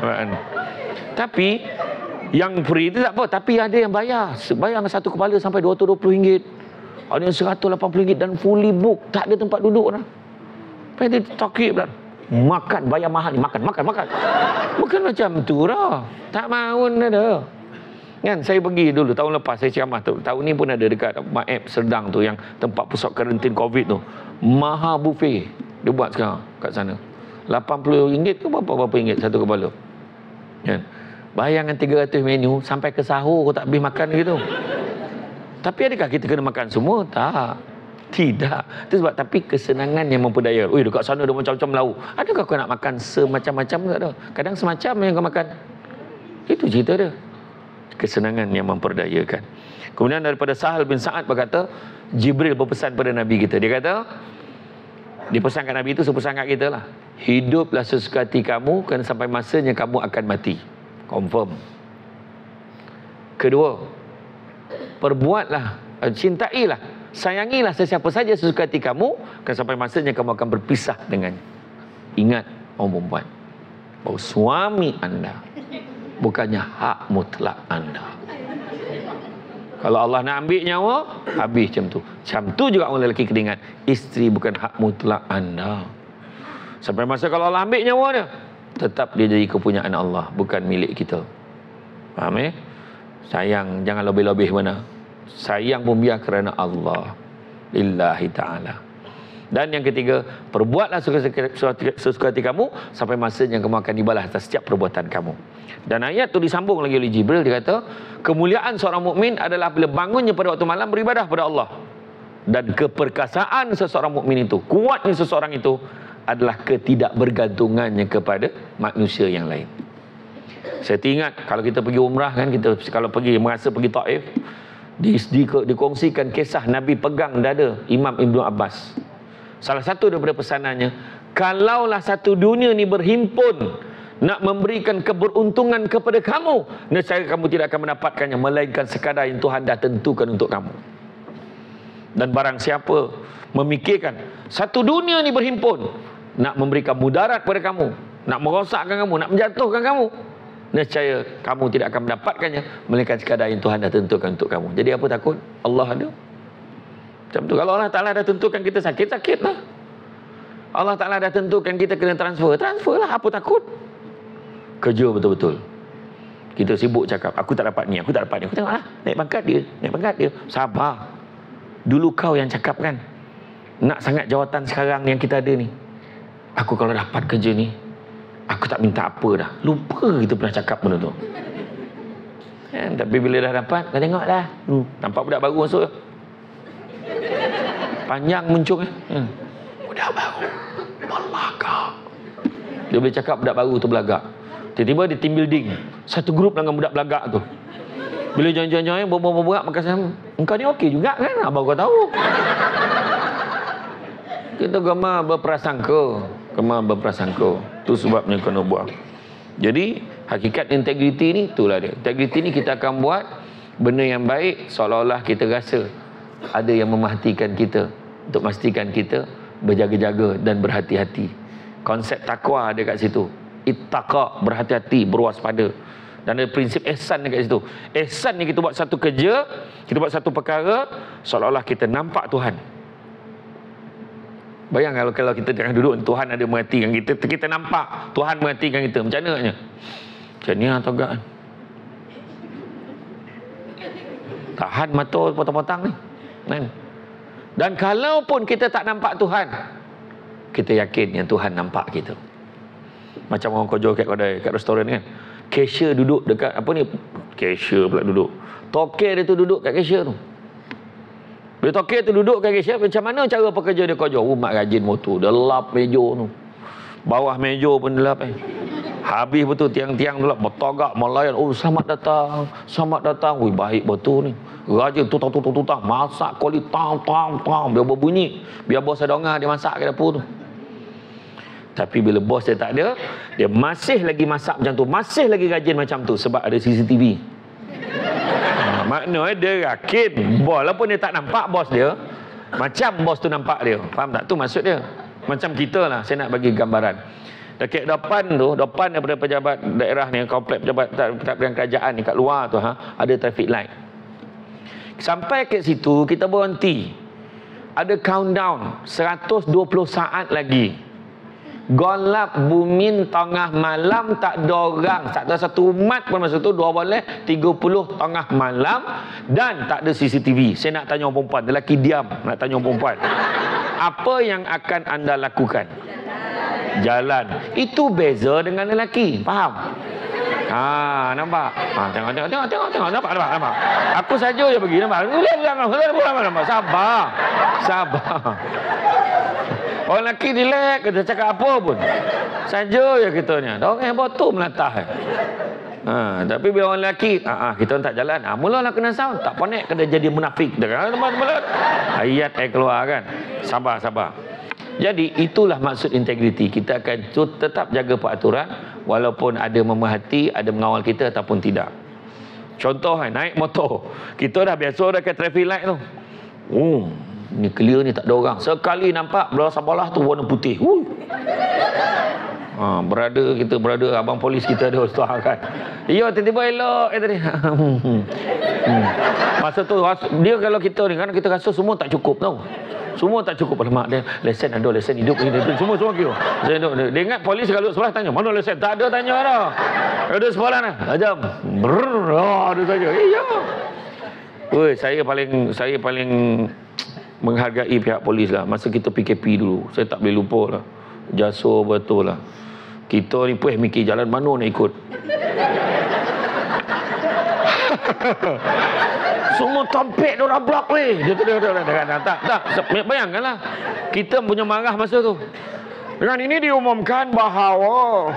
Speaker 1: Tapi yang free tu tak apa, tapi ada yang bayar. Bayar satu kepala sampai RM220. Ada yang RM180 dan fully book, tak ada tempat duduk dah. Lepas dia takik pula. Makan bayar mahal ni, makan. Bukan macam tu lah. Tak mahu ada. Kan saya pergi dulu tahun lepas saya ceramah tu. Tahun ni pun ada dekat Maep Serdang tu yang tempat pusat karantin Covid tu. Maha buffet dia buat sekarang kat sana. RM80 ke berapa ringgit satu kepala. Kan? Bayangkan 300 menu sampai ke sahur kau tak habis makan gitu. Tapi adakah kita kena makan semua? Tak. Tidak. Itu sebab tapi kesenangan yang memperdaya. Oi, dekat sana ada macam-macam lauk. Adakah kau nak makan semacam-macam tak ada? Kadang semacam yang kau makan. Itu cerita dia. Kesenangan yang memperdayakan. Kemudian daripada Sahal bin Sa'ad berkata, Jibril berpesan pada Nabi kita. Dia kata, dia pesan kat Nabi itu sepesan kat kita lah. Hiduplah sesuka hati kamu kerana sampai masanya kamu akan mati. Confirm. Kedua, perbuatlah, cintailah, sayangilah sesiapa saja sesuka hati kamu kerana sampai masanya kamu akan berpisah dengannya. Ingat, orang perempuan, bahawa suami anda bukannya hak mutlak anda. Kalau Allah nak ambil nyawa, habis macam tu. Macam tu juga orang lelaki kena ingat, isteri bukan hak mutlak anda. Sampai masa kalau Allah ambil nyawa dia, tetap dia jadi kepunyaan Allah, bukan milik kita. Faham eh? Sayang, jangan lebih-lebih mana. Sayang pun biar kerana Allah. Lillahi ta'ala. Dan yang ketiga, perbuatlah sesuka hati kamu sampai masanya kamu akan dibalas atas setiap perbuatan kamu. Dan ayat tu disambung lagi oleh Jibril. Dia kata, kemuliaan seorang mukmin adalah bila bangunnya pada waktu malam beribadah pada Allah. Dan keperkasaan seseorang mukmin itu, kuatnya seseorang itu adalah ketidakbergantungannya kepada manusia yang lain. Saya ingat kalau kita pergi umrah kan, kita kalau pergi merasa pergi Taif, dikongsikan kisah Nabi pegang dada Imam Ibn Abbas. Salah satu daripada pesanannya, kalaulah satu dunia ni berhimpun nak memberikan keberuntungan kepada kamu, nescaya kamu tidak akan mendapatkannya melainkan sekadar yang Tuhan dah tentukan untuk kamu. Dan barang siapa memikirkan satu dunia ni berhimpun nak memberikan mudarat kepada kamu, nak merosakkan kamu, nak menjatuhkan kamu, nescaya kamu tidak akan mendapatkannya melainkan sekadar yang Tuhan dah tentukan untuk kamu. Jadi apa takut? Allah ada. Macam tu. Kalau Allah Ta'ala dah tentukan kita sakit, sakitlah. Allah Ta'ala dah tentukan kita kena transfer, transferlah. Apa takut? Kerja betul-betul. Kita sibuk cakap, aku tak dapat ni, aku tak dapat ni. Aku tengoklah, naik pangkat dia. Sabar. Dulu kau yang cakap kan, nak sangat jawatan sekarang yang kita ada ni. Aku kalau dapat kerja ni, aku tak minta apa dah. Lupa kita pernah cakap benda tu. Tapi bila dah dapat, kau tengoklah. Nampak budak baru masuk. Panjang muncul budak baru belagak. Dia boleh cakap budak baru tu belagak. Tiba-tiba dia team building satu grup dengan budak belagak tu. Bila join berbual makan sama, engkau ni okey juga kan, abang kau tahu. Kita gemar berprasangka. Tu sebabnya kena buang. Jadi hakikat integriti ni itulah dia. Integriti ni kita akan buat benda yang baik seolah-olah kita rasa ada yang memerhatikan kita, untuk memastikan kita berjaga-jaga dan berhati-hati. Konsep takwa ada kat situ. Ittaqa, berhati-hati, berwaspada. Dan ada prinsip ihsan dekat situ. Ihsan ni kita buat satu kerja, kita buat satu perkara seolah-olah kita nampak Tuhan. Bayang kalau kita jangan duduk, Tuhan ada merhatikan kita, kita nampak Tuhan merhatikan kita. Macam mana agaknya? Macam ni atau agak? Tahan mata potong-potong ni. Kan? Dan kalaupun kita tak nampak Tuhan, kita yakin yang Tuhan nampak kita. Macam orang kerja kat restoran kan, cashier duduk dekat apa ni, cashier pula duduk, toke dia tu duduk kat cashier tu. Bila toke tu duduk kat cashier, macam mana cara pekerja dia kerja? Mak rajin motor, dia lap meja tu, Bawah meja pun gelap Habis betul tiang-tiang tu lah bertogak melayan. Oh, selamat datang. Selamat datang. Wih, baik betul ni. Raja tutang. Masak kuali tang. Biar berbunyi. Biar bos ada dengar dia masak ke dapur tu. Tapi bila bos dia tak ada, dia masih lagi masak macam tu. Masih lagi rajin macam tu. Sebab ada CCTV. Maknanya dia yakin. Walaupun dia tak nampak bos dia, macam bos tu nampak dia. Faham tak? Tu maksud dia. Macam kita lah. Saya nak bagi gambaran. Dekat depan tu, depan daripada pejabat daerah ni, komplek pejabat pilihan kerajaan ni kat luar tu ada traffic light. Sampai ke situ kita berhenti. Ada countdown 120 saat lagi. Golap bumin tengah malam, tak ada orang, tak ada satu umat pun masa tu 12:30 tengah malam dan tak ada CCTV. Saya nak tanya orang perempuan, lelaki diam nak tanya orang perempuan. Apa yang akan anda lakukan? Jalan. Itu beza dengan lelaki. Faham? Nampak? Tengok. Nampak. Aku saja je pergi. Nampak? Sabar. Orang lelaki relax, kita cakap apa pun. Saja je kita ni. Orang yang botol melatah. Tapi bila orang lelaki, kita tak jalan. Mulalah kena sound. Tak panik, kena jadi munafik. Ayat keluar kan. Sabar. Jadi itulah maksud integriti. Kita akan tetap jaga peraturan walaupun ada memerhati, ada mengawal kita ataupun tidak. Contoh naik motor. Kita dah biasa dekat traffic light tu. Ni clear ni tak ada orang. Sekali nampak belah sebelah tu warna putih. Berada abang polis kita ada ustaz kan. Ya, tiba-tiba elok tadi. Masa tu dia kalau kita ni kan kita rasa semua tak cukup tau. Semua tak cukup. Alamak, dia lesen hidup ni. Semua kira. Dia ingat polis kalau sebelah tanya, mana lesen? Tak ada tanya dah. Ada sebelah dah. Ajam. Ada saja. Iya. Saya paling menghargai pihak polis lah. Masa kita PKP dulu, saya tak boleh lupa lah. Jasa betul lah. Kita ni pun mikir jalan mana nak ikut. Semua tampik dia dah blok weh. Dia tak. Bayangkanlah. Kita punya marah masa tu. Dengan ini diumumkan bahawa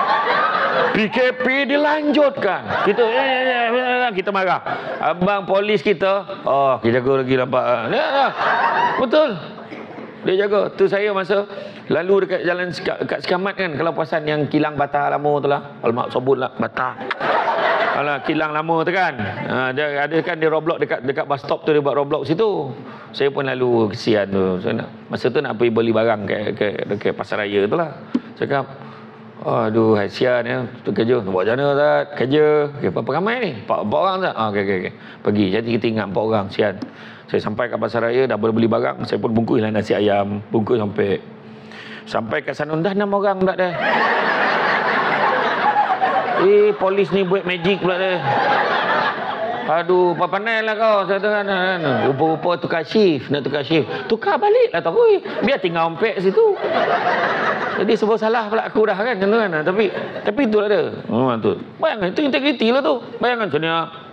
Speaker 1: PKP dilanjutkan. Kita marah. Abang polis kita, kita jaga lagi nampak. Betul. Dia jaga. Tu saya masa lalu dekat jalan kat Sekamat kan, kalau pasan yang kilang Batah lama tu lah. Alamak, sebut lah Batah. Alah, kilang lama tu kan. Dia ada kan dia roadblock dekat bus stop tu, dia buat roadblock situ. Saya pun lalu kesian tu. Masa tu nak pergi beli barang dekat pasar raya tu lah. Cakap, aduh, kesian ya. Tu kerja. Buat macam mana tak? Kerja. Berapa ramai ni? 4 orang tak? Okey. Pergi. Jadi kita ingat 4 orang. Kesian. Saya sampai kat pasar raya, dah boleh beli barang. Saya pun bungkuslah nasi ayam. Bungkus sampai kat sana, dah 6 orang tak dah. Polis ni buat magic pula dia. Aduh, pandai lah kau. Saya tu kan. Rupa-rupa tukar shift. Nak tukar shift. Tukar balik lah tau. Biar tinggal ompek situ. Jadi sebab salah pula aku dah kan. Tapi itulah dia. Tu. Bayangkan, itu integriti lah tu. Bayangkan macam ni.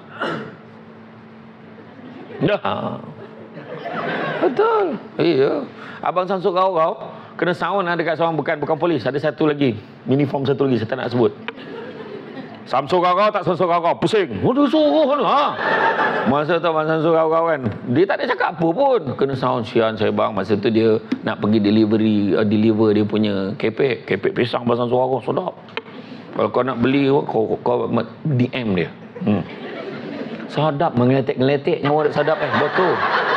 Speaker 1: Dah. Betul. Iya. Abang Samsung kau kena sound lah dekat seorang bukan polis. Ada satu lagi. Uniform satu lagi. Saya tak nak sebut. Samsung kau tak Samsung kau. Pusing. Suruh lah. Masa tu abang Samsung kau kan. Dia tak ada cakap apa pun. Kena sound sian saya bang. Masa tu dia nak pergi deliver dia punya kepek pisang abang Samsung kau. Sedap. Kalau kau nak beli, kau DM dia. Sedap, mengeletik nyawa dia sedap Betul.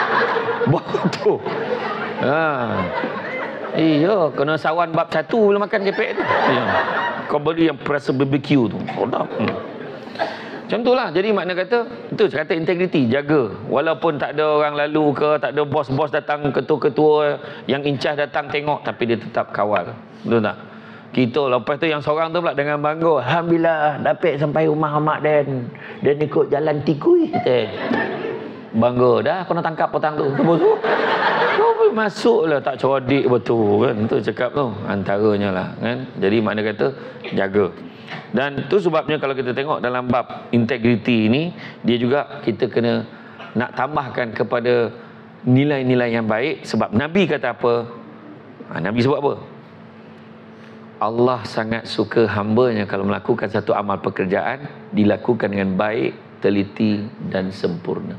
Speaker 1: Iya, kena sawan bab 1 bila makan kepek tu. Ya. Kau beli yang perasa BBQ tu. Sedap. Macam tu lah. Jadi makna kata, itu saya kata integriti, jaga. Walaupun tak ada orang lalu ke, tak ada bos-bos datang, ketua-ketua yang incas datang tengok, tapi dia tetap kawal. Betul tak? Kita lepas tu yang seorang tu pula dengan bangga, alhamdulillah dapat sampai rumah mak Dan ikut jalan tikui kita. Bangga dah kena tangkap petang tu. Kau masuklah tak cerdik betul kan. Tu cakap tu antaranya lah kan. Jadi makna kata jaga. Dan tu sebabnya kalau kita tengok dalam bab integriti ini, dia juga kita kena nak tambahkan kepada nilai-nilai yang baik. Sebab Nabi kata apa? Nabi sebut apa? Allah sangat suka hambanya kalau melakukan satu amal pekerjaan dilakukan dengan baik, teliti dan sempurna.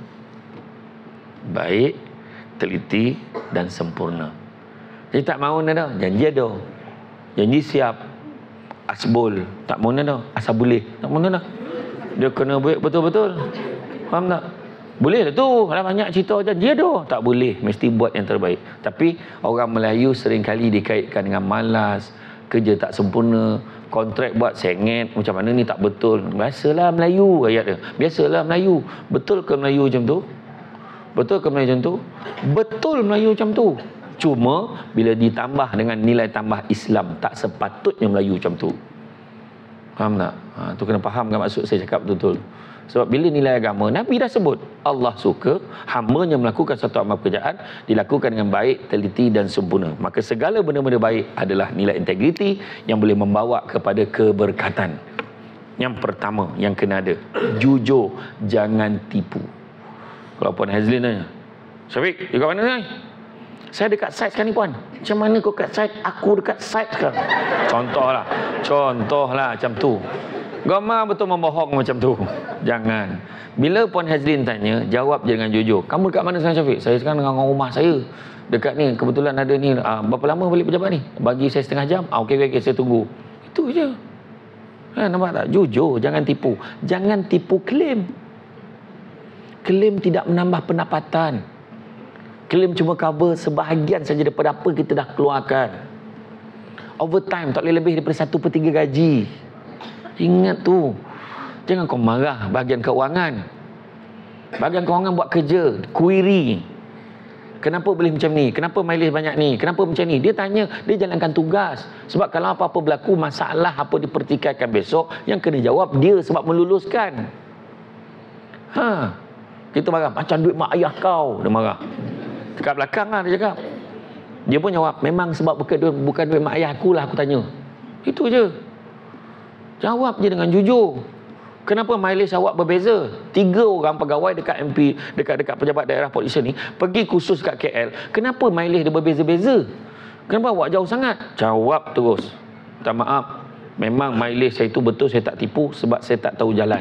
Speaker 1: Baik, teliti dan sempurna. Jadi tak mahu dah, janji ada. Janji siap. Asbol, tak mahu dah, asal boleh. Tak mahu dah. Dia kena buat betul-betul. Faham tak? Boleh lah tu. Kalau banyak cerita janji ada. Tak boleh. Mesti buat yang terbaik. Tapi orang Melayu seringkali dikaitkan dengan malas, kerja tak sempurna, kontrak buat sengit, macam mana ni tak betul. Biasalah Melayu ayat dia. Biasalah Melayu. Betul ke Melayu macam tu? Betul ke Melayu macam tu? Betul Melayu macam tu. Cuma bila ditambah dengan nilai tambah Islam, tak sepatutnya Melayu macam tu. Faham tak? Tu kena faham kan maksud saya cakap betul-betul. Sebab bila nilai agama, Nabi dah sebut Allah suka hamba-Nya melakukan satu amal pekerjaan dilakukan dengan baik, teliti dan sempurna. Maka segala benda-benda baik adalah nilai integriti yang boleh membawa kepada keberkatan. Yang pertama yang kena ada, jujur, jangan tipu. Kalau Puan Hazlin tanya, Syafiq, you kat mana ni? Saya dekat site sekarang ni Puan. Macam mana kau kat site? Aku dekat site sekarang. Contohlah macam tu. Gama betul membohong macam tu. Jangan. Bila Puan Hazlin tanya, jawab je dengan jujur. Kamu dekat mana sekarang Syafiq? Saya sekarang dengan rumah saya. Dekat ni, kebetulan ada ni. Berapa lama balik pejabat ni? Bagi saya setengah jam. Okey, saya tunggu. Itu je. Nampak tak? Jujur, jangan tipu. Jangan tipu klaim. Klaim tidak menambah pendapatan. Klaim cuma cover sebahagian saja daripada apa kita dah keluarkan. Overtime tak boleh lebih daripada 1/3 gaji. Ingat tu. Jangan kau marah bahagian keuangan. Bahagian keuangan buat kerja, query. Kenapa boleh macam ni? Kenapa mileage banyak ni? Kenapa macam ni? Dia tanya, dia jalankan tugas. Sebab kalau apa-apa berlaku, masalah apa dipertikaikan besok, yang kena jawab dia sebab meluluskan. Kita marah, macam duit mak ayah kau. Dia marah. Dekat belakang lah dia cakap. Dia pun jawab, memang sebab bukan duit mak ayah aku lah aku tanya. Itu je. Jawab je dengan jujur. Kenapa mileage awak berbeza? 3 orang pegawai dekat MP, dekat pejabat daerah polis ni pergi khusus kat KL. Kenapa mileage dia berbeza-beza? Kenapa awak jauh sangat? Jawab terus. Minta maaf. Memang mileage saya itu betul saya tak tipu sebab saya tak tahu jalan.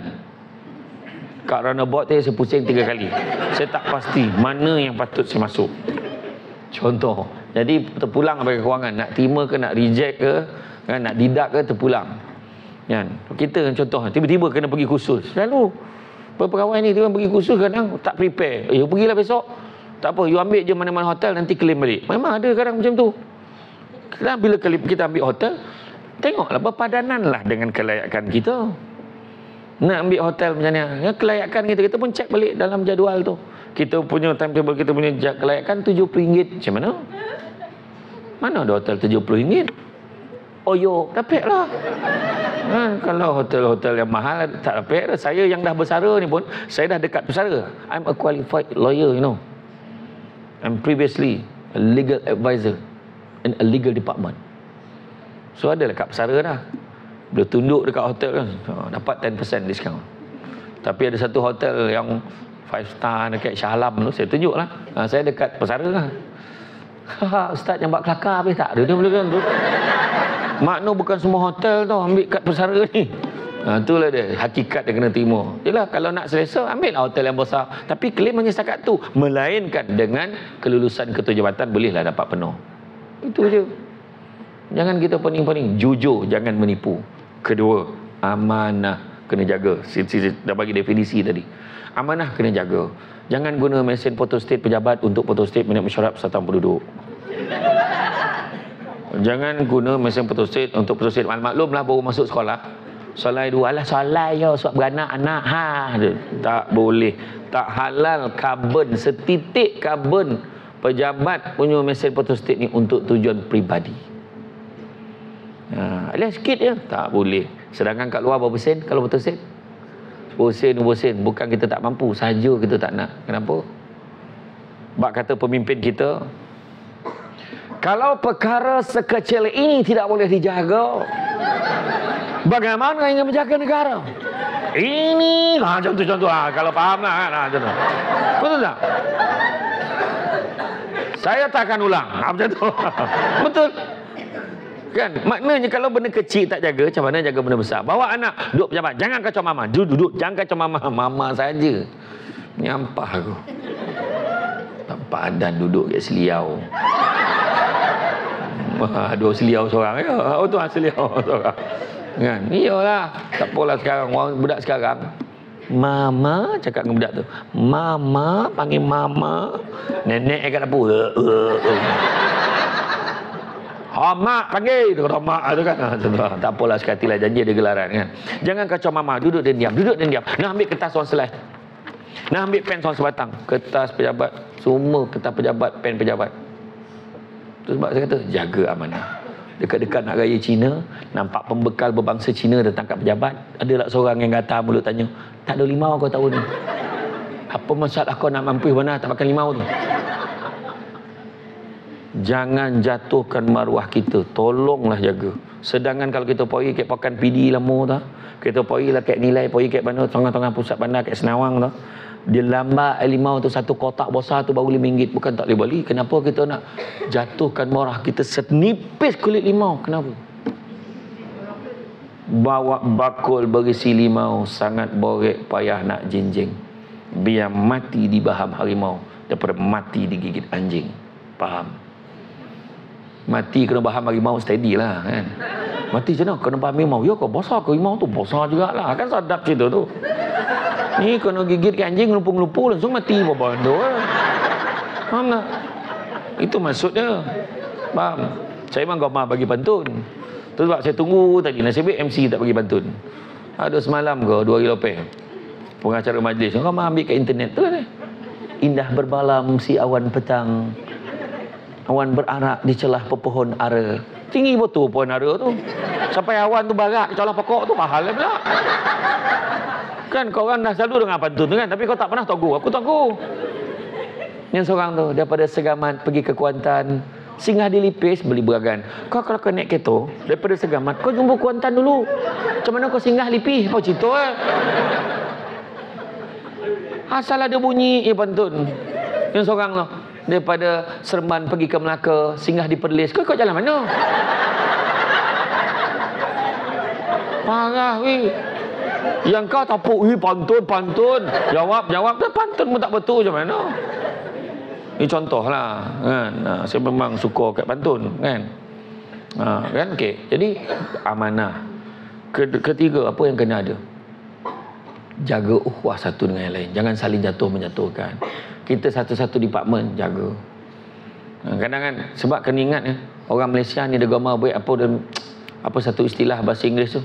Speaker 1: Kat runabout saya pusing 3 kali. Saya tak pasti mana yang patut saya masuk. Contoh. Jadi terpulang bagi kewangan. Nak terima ke, nak reject ke, kan, nak didak ke, terpulang. Kan? Kita contoh, tiba-tiba kena pergi kursus. Selalu. Pegawai ni dia pergi kursus kadang tak prepare. Pergilah besok. Tak apa, you ambil je mana-mana hotel nanti claim balik. Memang ada kadang macam tu. Kadang bila kita ambil hotel, tengoklah berpadanan lah dengan kelayakan kita. Nak ambil hotel macam ni, ya, kelayakan kita pun cek balik dalam jadual tu. Kita punya timetable, kita punya kelayakan RM70. Macam mana? Mana ada hotel RM70? Yo, dapat lah. Kalau hotel-hotel yang mahal tak dapat. Saya yang dah bersara ni pun, saya dah dekat bersara. I'm a qualified lawyer, you know. I'm previously a legal advisor in a legal department. So ada dekat bersara dah. Bila tunduk dekat hotel kan, dapat 10% discount. Tapi ada satu hotel yang 5 star dekat Shah Alam tu, saya tunjuk lah. Saya dekat bersara lah. Ustaz yang buat kelakar habis tak ada dia boleh kan tu. Makna bukan semua hotel tu ambil kat pesara ni. Itulah dia, hakikat dia kena terima. Yalah, kalau nak selesa, ambil lah hotel yang besar. Tapi klaim hanya setakat tu. Melainkan dengan kelulusan ketua jabatan, bolehlah dapat penuh. Itu je. Jangan kita pening-pening. Jujur, jangan menipu. Kedua, amanah kena jaga. Saya dah bagi definisi tadi. Amanah kena jaga. Jangan guna mesin photostat pejabat untuk photostat minit mesyuarat persatuan penduduk. Jangan guna mesin photostat untuk photostat. Maklum lah baru masuk sekolah. Solai dua lah, solai yo sebab beranak anak tak boleh. Tak halal karbon, setitik karbon pejabat punya mesin photostat ni untuk tujuan peribadi. Ada sikit je, tak boleh. Sedangkan kat luar berapa sen kalau photostat? 10 sen, 20 sen. Bukan kita tak mampu, saja kita tak nak. Kenapa? Bak kata pemimpin kita, kalau perkara sekecil ini tidak boleh dijaga, bagaimana ingin menjaga negara? Ini contoh-contoh kalau faham lah kan, contoh. Betul tak? Saya tak akan ulang macam tu. Betul. Kan? Maknanya kalau benda kecil tak jaga, macam mana jaga benda besar? Bawa anak, duduk pejabat. Jangan kacau mama. Duduk. Jangan kacau mama. Mama saja. Nyampah aku. Tak padan duduk kat seliau. Dua seliau seorang. Ya, oh tu seliau seorang. Kan? Iyalah. Tak apalah sekarang. Orang budak sekarang. Mama cakap dengan budak tu. Mama, panggil mama. Nenek kat dapur. Mak panggil tu kata mak tu kan. Tak apalah sekatilah janji ada gelaran kan. Jangan kacau mama, duduk dan diam. Nak ambil kertas orang selai. Nak ambil pen orang sebatang. Kertas pejabat, semua kertas pejabat, pen pejabat. Tu sebab saya kata jaga amanah. Dekat-dekat nak raya Cina, nampak pembekal berbangsa Cina datang kat pejabat, ada tak seorang yang gatal mulut tanya, tak ada limau kau tahu ni. Apa masalah kau nak mampu mana tak makan limau tu? Jangan jatuhkan maruah kita. Tolonglah jaga. Sedangkan kalau kita pergi kat pakan PD lama tu, kita pergi lah kat nilai, pergi kat mana tengah-tengah pusat bandar kat Senawang tu, dia lambat limau tu satu kotak besar tu baru RM5. Bukan tak boleh beli. Kenapa kita nak jatuhkan maruah kita senipis kulit limau? Kenapa? Bawa bakul berisi limau sangat borek payah nak jinjing. Biar mati dibaham harimau daripada mati digigit anjing. Faham? Mati kena baham harimau steady lah kan. Mati macam mana? Kena baham harimau. Ya kau besar ke harimau tu? Besar jugalah. Kan sadap cerita tu. Ni kena gigit ke anjing lupu-lupu langsung mati apa tu. Faham tak? Itu maksudnya. Faham? Saya memang gomah bagi pantun. Tu sebab saya tunggu tadi. Nasib baik MC tak bagi pantun. Ada semalam ke 2 hari lepas. Pengacara majlis. Kau ambil kat internet tu kan. Indah bermalam si awan petang. Awan berarak di celah pepohon ara. Tinggi betul pohon ara tu. Sampai awan tu barak di celah pokok tu mahal pula. Kan kau orang dah selalu dengar pantun tu kan. Tapi kau tak pernah togu. Aku togu. Yang seorang tu daripada Segamat pergi ke Kuantan. Singgah di Lipis beli beragan. Kau kalau kau naik kereta daripada Segamat, kau jumpa Kuantan dulu. Macam mana kau singgah Lipis? Apa cerita asal ada bunyi pantun. Yang seorang tu daripada Seremban pergi ke Melaka, singgah di Perlis. Kau ikut jalan mana? Parah weh. Yang kau tapuk, pantun. Jawab. Pantun pun tak betul macam mana? Ini contoh lah kan. Saya memang suka kat pantun kan. Kan okey. Jadi amanah. Ketiga apa yang kena ada? Jaga ukhuwah satu dengan yang lain. Jangan saling jatuh menjatuhkan. Kita satu-satu department jaga. Kadang-kadang kan sebab kena ingat orang Malaysia ni ada agama baik apa satu istilah bahasa Inggeris tu?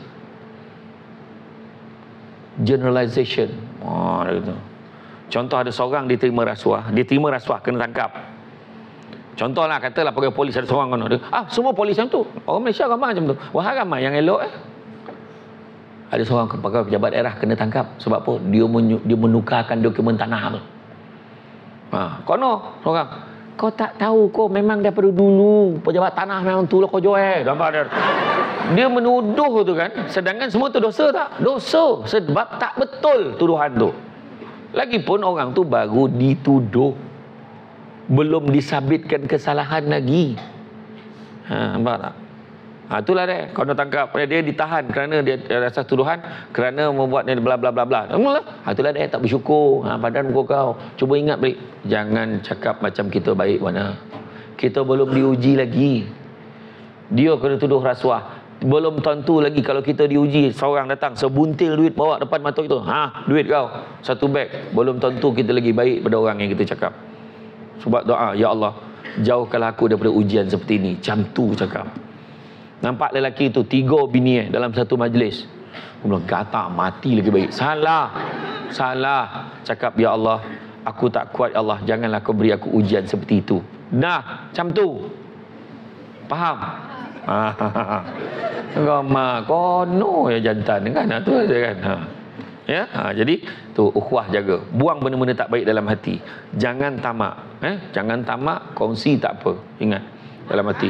Speaker 1: Generalization. Gitu. Contoh ada seorang diterima rasuah kena tangkap. Contohlah katalah pegawai polis ada seorang kena dia. Semua polis macam tu. Orang Malaysia ramai macam tu. Wah ramai yang elok Ada seorang pegawai pejabat daerah kena tangkap sebab apa? Dia menukarkan dokumen tanah tu. Kono seorang. Kau tak tahu kau memang daripada dulu pejabat tanah memang tu lah kau jual. Dia menuduh tu kan. Sedangkan semua tu dosa tak? Dosa. Sebab tak betul tuduhan tu. Lagipun orang tu baru dituduh. Belum disabitkan kesalahan lagi. Nampak tak? Itulah dia. Kau nak tangkap. Dia ditahan kerana dia rasa tuduhan. Kerana membuat dia bla bla bla bla. Itulah dia. Tak bersyukur. Badan muka kau. Cuba ingat balik. Jangan cakap macam kita baik mana. Kita belum diuji lagi. Dia kena tuduh rasuah. Belum tentu lagi kalau kita diuji. Seorang datang. Sebuntil duit bawa depan mata kita. Duit kau. Satu beg. Belum tentu kita lagi baik pada orang yang kita cakap. Sebab doa. Ya Allah. Jauhkanlah aku daripada ujian seperti ini. Macam tu cakap. Nampak lelaki itu 3 bini dalam satu majlis. Aku bilang gatal mati lagi baik. Salah. Cakap ya Allah, aku tak kuat ya Allah, janganlah kau beri aku ujian seperti itu. Dah, macam tu. Faham? Ramah kono ya jantan kan tu kan. Ya, jadi tu ukhuwah jaga. Buang benda-benda tak baik dalam hati. Jangan tamak, jangan tamak, kongsi tak apa. Ingat dalam hati.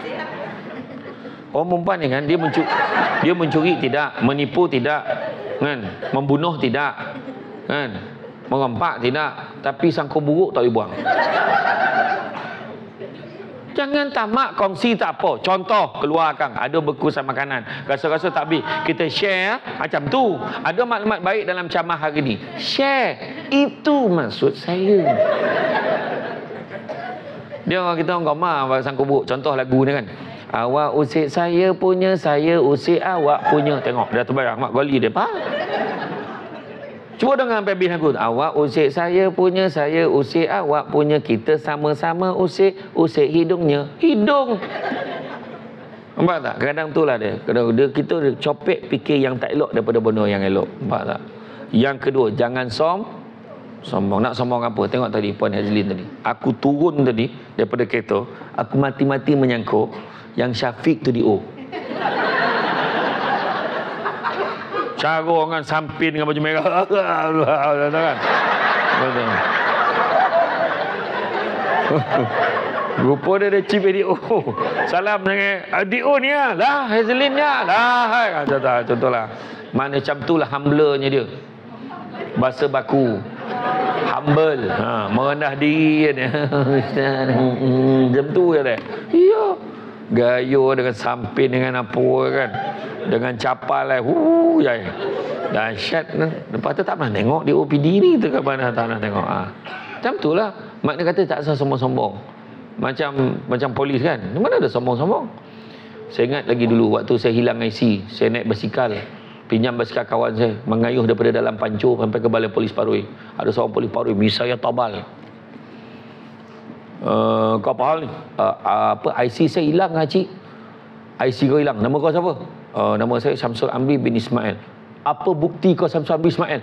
Speaker 1: Orang perempuan ni kan dia mencuri tidak, menipu tidak, kan, membunuh tidak, kan, merompak tidak, tapi sangka buruk tak boleh buang. Jangan tamak, kongsi tak apa. Contoh, keluar kang, ada bungkusan makanan. Rasa-rasa tak habis, kita share macam tu. Ada maklumat baik dalam ceramah hari ni. Share. Itu maksud saya. Dia orang kita orang gomah sang kubuk. Contoh lagu ni kan. Awak usik saya punya, saya usik awak punya. Tengok, dah terbayang Mak Goli dia. Faham? Cuba dengar sampai habis lagu. Awak usik saya punya, saya usik awak punya. Kita sama-sama usik, usik hidungnya. Hidung. Nampak tak? Kadang tu lah dia. Kadang dia kita copek fikir yang tak elok daripada benda yang elok. Nampak tak? Yang kedua, jangan sombong. Nak sombong apa? Tengok tadi Puan Hazlin tadi. Aku turun tadi daripada kereta, aku mati-mati menyangkut yang Syafiq tu di O. Cara orang sampin dengan baju merah. Kan? Rupa dia chief DO. Salam dengan DO ni lah. Lah Hazlin ni lah. Contohlah. Mana macam tu lah humble-nya dia. Bahasa baku. Humble. Merendah diri dia. Macam tu je dia. Iya. Gaya dengan sampin dengan apa kan. Dengan capal lah. Dahsyat. Lepas tu tak pernah tengok di OPD ni tu kat mana tak pernah tengok. Macam tu lah. Makna kata tak usah sombong-sombong. Macam polis kan. Mana ada sombong-sombong. Saya ingat lagi dulu waktu saya hilang IC, saya naik basikal. Pinjam basikal kawan saya, mengayuh daripada dalam Pancur sampai ke Balai Polis Parui. Ada seorang polis Parui, misai tabal. Kau apa hal ni? IC saya hilang cik. IC kau hilang. Nama kau siapa? Nama saya Syamsul Amri bin Ismail. Apa bukti kau Syamsul Amri Ismail?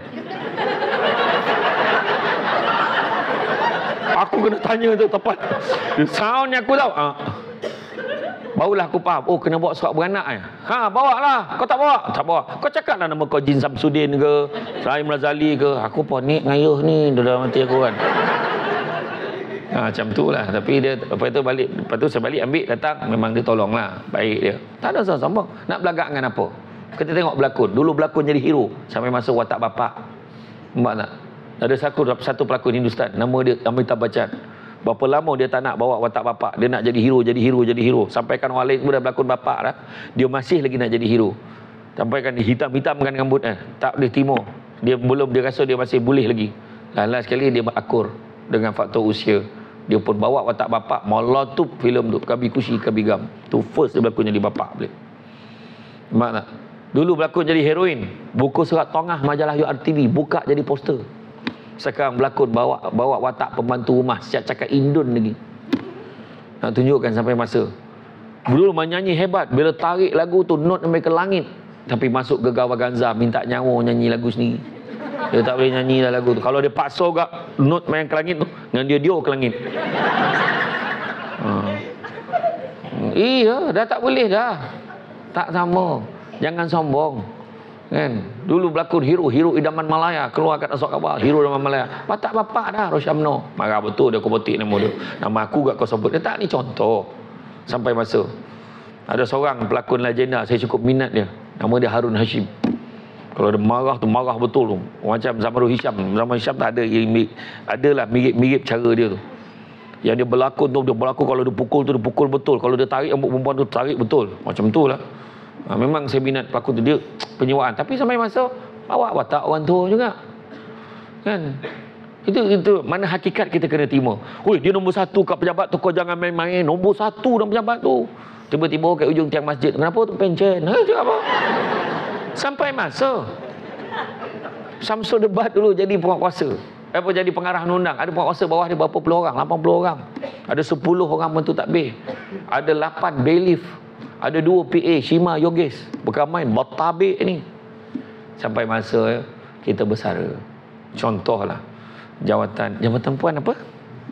Speaker 1: Aku kena tanya tu tepat. Sound yang aku tahu. Barulah aku faham. Oh, kena bawa surat beranak bawa lah. Kau tak bawa? Tak bawa. Kau cakap lah nama kau Jin Samsudin ke, Rahim Razali ke. Aku pun ni ngayuh ni dalam hati aku kan. Macam tu lah. Tapi dia lepas tu saya balik ambil datang, memang dia tolong lah. Baik dia. Tak ada sombong. Nak belagak dengan apa? Kita tengok berlakon. Dulu berlakon jadi hero sampai masuk Watak Bapak. Nampak tak? Ada satu pelakon Hindustan, nama dia Amitabh Bachchan. Berapa lama dia tak nak bawa Watak Bapak. Dia nak jadi hero. Sampaikan orang lain semua dah berlakon bapak dah. Dia masih lagi nak jadi hero. Sampaikan dia hitam-hitamkan rambut tak boleh timur. Dia rasa dia masih boleh lagi. Last sekali dia berakur dengan faktor usia. Dia pun bawa Watak Bapak. Meletup filem tu. Kabi Kushi, Kabi Gam. Tu first dia berlakon jadi bapak boleh. Nampak tak? Dulu berlakon jadi heroin. Buku surat tongah majalah URTV. Buka jadi poster. Sekarang berlakon bawa watak pembantu rumah. Siap cakap Indon lagi. Nak tunjukkan sampai masa. Dulu menyanyi hebat. Bila tarik lagu tu, not sampai ke langit. Tapi masuk ke Gawaghanza, minta nyawa nyanyi lagu sendiri. Dia tak boleh nyanyi lah lagu tu. Kalau dia paksa gak not main ke langit tu, dengan dia ke langit. Iya, dah tak boleh dah. Tak sama. Jangan sombong. Kan? Dulu berlakon hero idaman Malaya, keluar kat asok khabar, hero idaman Malaya. Watak Bapak dah Rosyamno. Marah betul dia, aku petik nama dia. Nama aku gak kau sebut. Dia tak, ni contoh. Sampai masa ada seorang pelakon legenda, saya cukup minat dia. Nama dia Harun Hashim. Kalau dia marah tu marah betul tu. Macam Zamarul Hisham. Zamarul Hisham tak ada adalah mirip cara dia tu. Yang dia berlakon tu, dia berlakon kalau dia pukul tu dia pukul betul. Kalau dia tarik rambut perempuan tu tarik betul. Macam tu lah. Memang saya minat pelakon tu, dia penyewaan. Tapi sampai masa bawa watak orang tua juga. Kan? Itu mana hakikat kita kena terima. Oi, dia nombor satu kat pejabat tu, kau jangan main-main. Nombor satu dalam pejabat tu. Tiba-tiba kat ujung tiang masjid. Kenapa tu pencen? Itu apa? Sampai masa Samsul debat dulu jadi penguasa. Jadi pengarah undang. Ada penguasa bawah dia berapa puluh orang? 80 orang. Ada 10 orang bentuk takbir. Ada 8 bailiff. Ada 2 PA, Shima Yogesh. Bukan main, batabik ni. Sampai masa kita bersara. Contohlah. Jawatan puan apa?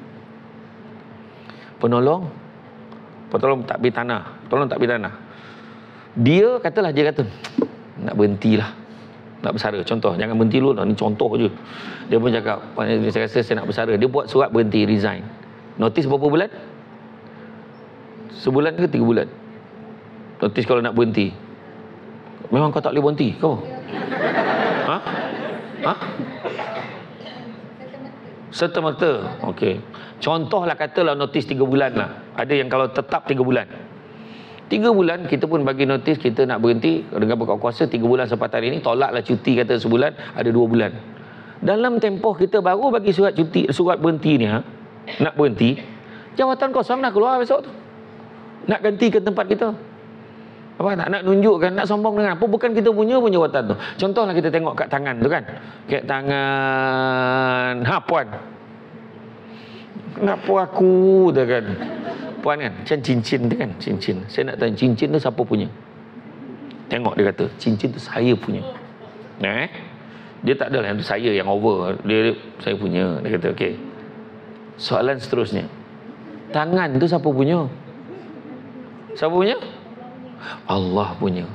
Speaker 1: Penolong takbir tanah. Tolong takbir tanah. Dia kata, nak berhentilah. Nak bersara. Contoh, jangan berhenti dulu. Ni contoh je. Dia pun cakap, saya rasa saya nak bersara. Dia buat surat berhenti, resign. Notis berapa bulan? Sebulan ke 3 bulan? Notis kalau nak berhenti. Memang kau tak boleh berhenti kau? Serta-merta. Okey. Contohlah katalah notis 3 bulan lah. Ada yang kalau tetap 3 bulan. 3 bulan kita pun bagi notis kita nak berhenti dengan berkat kuasa 3 bulan sampai hari ini, tolaklah cuti kata sebulan, ada 2 bulan. Dalam tempoh kita baru bagi surat cuti, surat berhenti ni nak berhenti, jawatan kosong dah keluar besok tu. Nak gantikan tempat kita. Apa nak nunjukkan, nak sombong dengan apa, bukan kita punya pun jawatan tu. Contohlah kita tengok kat tangan tu kan. Kat tangan puan. Kenapa aku tu kan? Puan kan, macam cincin tu kan, cincin. Saya nak tanya cincin tu siapa punya? Tengok dia kata, cincin tu saya punya. Dia tak adalah yang tu saya yang over. Dia saya punya. Dia kata okey. Soalan seterusnya. Tangan tu siapa punya? Siapa punya? Allah punya.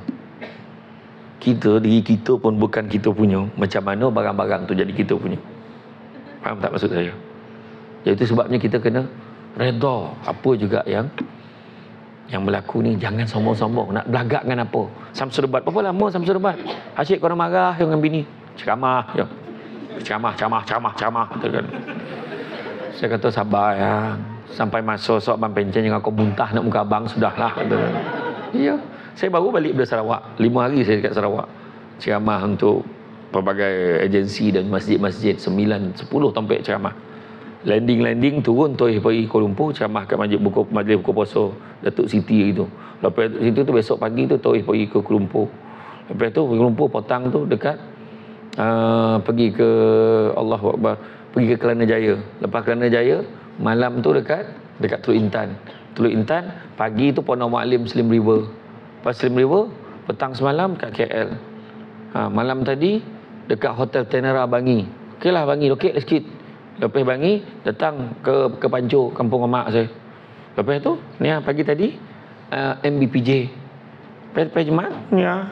Speaker 1: Diri kita pun bukan kita punya. Macam mana barang-barang tu jadi kita punya? Faham tak maksud saya? Jadi sebabnya kita kena redha apa juga yang berlaku ni. Jangan sombong-sombong nak belagak dengan apa. Samsul debat berapa lama samsul debat? Asyik korang marah dengan bini. Ceramah ya. Ceramah kan. Saya kata sabar ya. Sampai masa sok abang pencen jangan kau muntah nak muka abang sudahlah. Ya. Saya baru balik dari Sarawak. 5 hari saya dekat Sarawak. Ceramah untuk pelbagai agensi dan masjid-masjid 9, 10 tampik ceramah. Landing turun pergi Kuala Lumpur, ceramah kat majlis buku puasa Datuk Siti gitu. Lepas situ tu besok pagi tu pergi ke Kuala Lumpur. Lepas tu Kuala Lumpur petang tu dekat pergi ke Allahu Akbar, pergi ke Kelana Jaya. Lepas Kelana Jaya malam tu dekat Teluk Intan. Teluk Intan pagi tu Pondok Maklim Slim River. Lepas Slim River petang semalam kat KL. Malam tadi dekat Hotel Tenera Bangi. Okeylah Bangi lokek sikit. Lepas Bangi datang ke Pancur, kampung mak saya. Lepas tu ni pagi tadi MBPJ. Lepas Jumaat ya.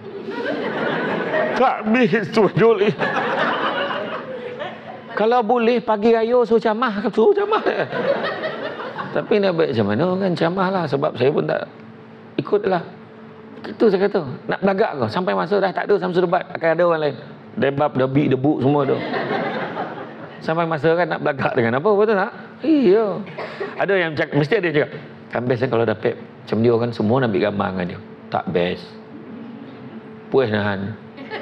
Speaker 1: Tak habis tu Jul. Kalau boleh pagi raya suruh camah. Tapi nak baik macam mana kan camah lah. Sebab saya pun tak ikut lah. Itu saya kata. Nak belagak kau. Sampai masa dah tak ada samsul debat. Akan ada orang lain. Debab, debuk semua tu. Sampai masa kan nak belagak dengan apa. Betul tak? Iya. Ada yang cakap. Mesti ada yang cakap. Kan best kan kalau dapat macam dia kan. Semua nak ambil gambar dengan dia. Tak best. Puas nahan.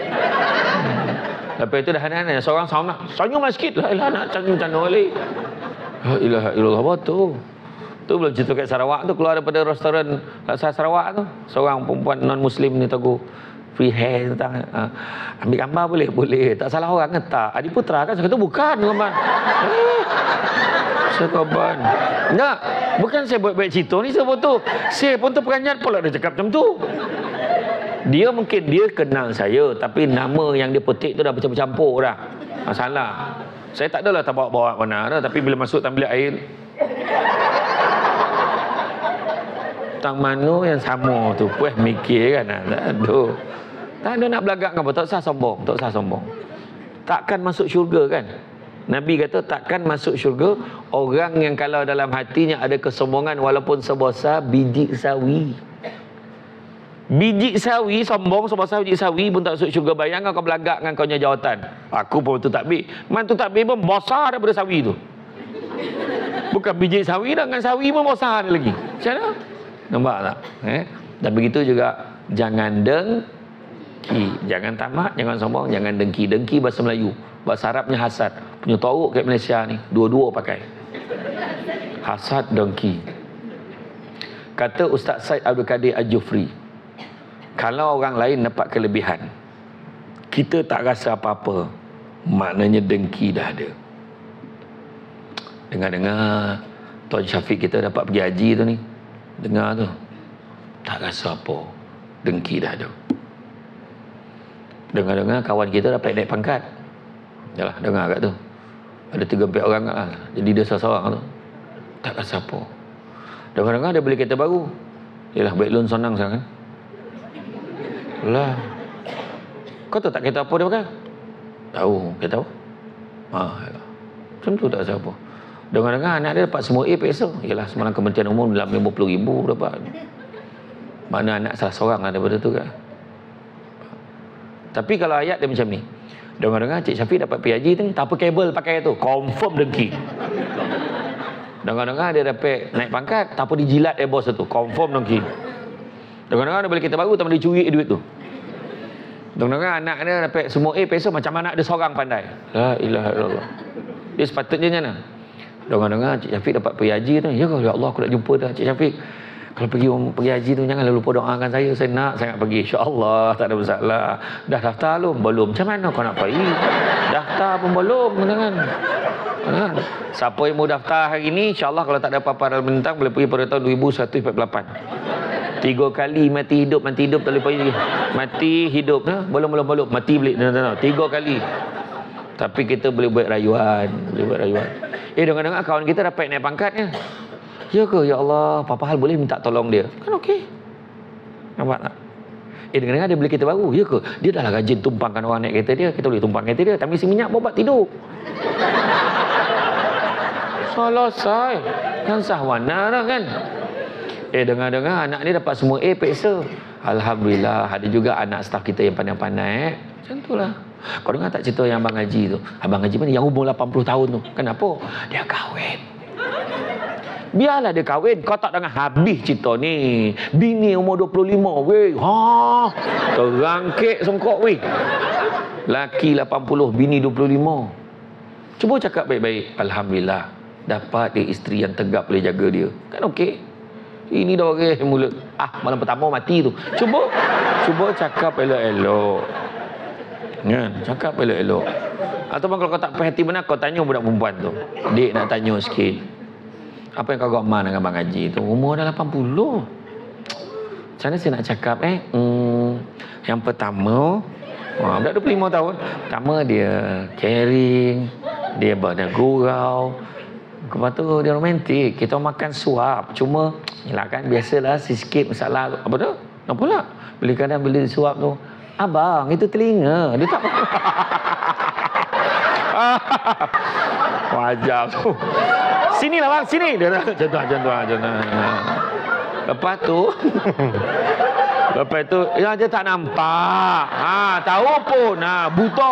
Speaker 1: Lepas itu dah hanan seorang sound nak senyum sikit lah nak senyum balik. La ilaha illallah apa tu? Tu belum cerita kat Sarawak tu, keluar daripada restoran Laksa Sarawak tu, seorang perempuan non muslim ni tahu free hair tentang ambil gambar boleh tak salah orang kan tak. Adi Putra kan saya kata bukan gambar. Saya kawan. Nak, bukan saya buat baik cerita ni saya foto. Saya pun terperanjat pula dia cakap macam tu. Dia mungkin dia kenal saya tapi nama yang dia petik tu dah bercampur dah. Masalah. Saya tak adalah tak bawa mana dah, tapi bila masuk bilik air tang mana yang sama tu puas mikir kan. Aduh. Tak ada nak belagak apa, tak usah sombong. Takkan masuk syurga kan? Nabi kata takkan masuk syurga orang yang kalau dalam hatinya ada kesombongan walaupun sebesar biji sawi. Biji sawi, sombong sebesar biji sawi pun tak masuk syurga. Bayangkan kau belagak dengan kau punya jawatan. Aku pun tu takbir. Mantu takbir pun besar daripada sawi tu. Bukan biji sawi dah, dengan sawi pun besar dia lagi. Macam mana? Nampak tak? Dan begitu juga jangan dengki. Jangan tamak, jangan sombong, jangan dengki. Dengki bahasa Melayu. Bahasa Arabnya hasad. Punya teruk kat Malaysia ni. Dua-dua pakai. Hasad, dengki. Kata Ustaz Said Abdul Kadir Al-Jufri, kalau orang lain dapat kelebihan, kita tak rasa apa-apa, maknanya dengki dah ada. Dengar-dengar Tuan Syafiq kita dapat pergi haji tu ni, dengar tu, tak rasa apa, dengki dah ada. Dengar-dengar kawan kita dapat naik pangkat, yalah dengar kat tu, ada 3-4 orang lah, jadi dia seorang tu, tak rasa apa. Dengar-dengar dia beli kereta baru, yalah baik loan senang sekarang kan. Lah. Kau tahu tak kereta apa dia pakai? Tahu, kereta apa? Macam tu tak rasa apa. Dengar-dengar anak dia dapat semua A peso. Yalah semalam Kementerian Umum dalam 50,000 dapat. Mana anak salah seorang lah daripada tu kan. Tapi kalau ayat dia macam ni. Dengar-dengar Cik Syafiq dapat pergi haji tu, tak apa kabel pakai tu, confirm dengki. Dengar-dengar dia dapat naik pangkat, tak apa dijilat bos tu, confirm dengki. Dengar-dengar dia beli kereta baru, tak apa dicuri duit tu. Dengar-dengar anak dia dapat semua peso macam anak dia seorang pandai. La ilaha illallah. Dia sepatutnya macam mana? Dengar-dengar Cik Syafiq dapat pergi haji tu, ya Allah aku nak jumpa dah Cik Syafiq. Kalau pergi haji tu janganlah lupa doakan saya nak sangat pergi, insya-Allah tak ada masalah. Dah daftar belum? Macam mana kau nak pergi? Daftar pun belum kan? Siapa yang mau daftar hari ni, insya-Allah kalau tak ada apa-apa dalam bentang boleh pergi pada tahun 2148. 3 kali mati hidup tak boleh pergi. Mati hidup belum mati balik 3 kali. Tapi kita boleh buat rayuan. Dengar-dengar kawan kita dapat naik pangkatnya. Ya ke? Ya Allah, apa hal boleh minta tolong dia? Kan okey. Nampak tak? Dengar-dengar dia beli kereta baru. Ya ke? Dia dah lah rajin tumpangkan orang naik kereta dia. Kita boleh tumpang kereta dia. Tapi isi minyak bawa tidur. Selesai. Kan sahwana dah kan? Dengar-dengar anak dia dapat semua peksa. Alhamdulillah, ada juga anak staf kita yang pandai-pandai. Macam itulah. Kau dengar tak cerita yang Abang Haji tu? Abang Haji mana yang umur 80 tahun tu? Kenapa? Dia kahwin. Biarlah dia kahwin. Kau tak dengar habis cerita ni. Bini umur 25. Weh. Terangkik songkok weh. Laki 80, bini 25. Cuba cakap baik-baik. Alhamdulillah. Dapat dia isteri yang tegap boleh jaga dia. Kan okey. Ini dah orang mulut. Malam pertama mati tu. Cuba cakap elok-elok. Kan? Cakap elok-elok. Ataupun kalau kau tak perhati benar, kau tanya budak perempuan tu. Dek nak tanya sikit. Apa yang kau gambar dengan Abang Haji tu? Umur dah 80. Macam mana saya nak cakap yang pertama, budak 25 tahun. Pertama dia caring, dia bernegurau. Lepas tu dia romantik. Kita makan suap. Cuma yelah kan biasalah sikit masalah. Apa tu? Apa pula? Kadang beli suap tu. Abang, itu telinga. Dia tak wajar tu. Sini lah bang, sini. Dia dah macam tu. Lepas tu ya dia tak nampak. Tahu pun. Buta.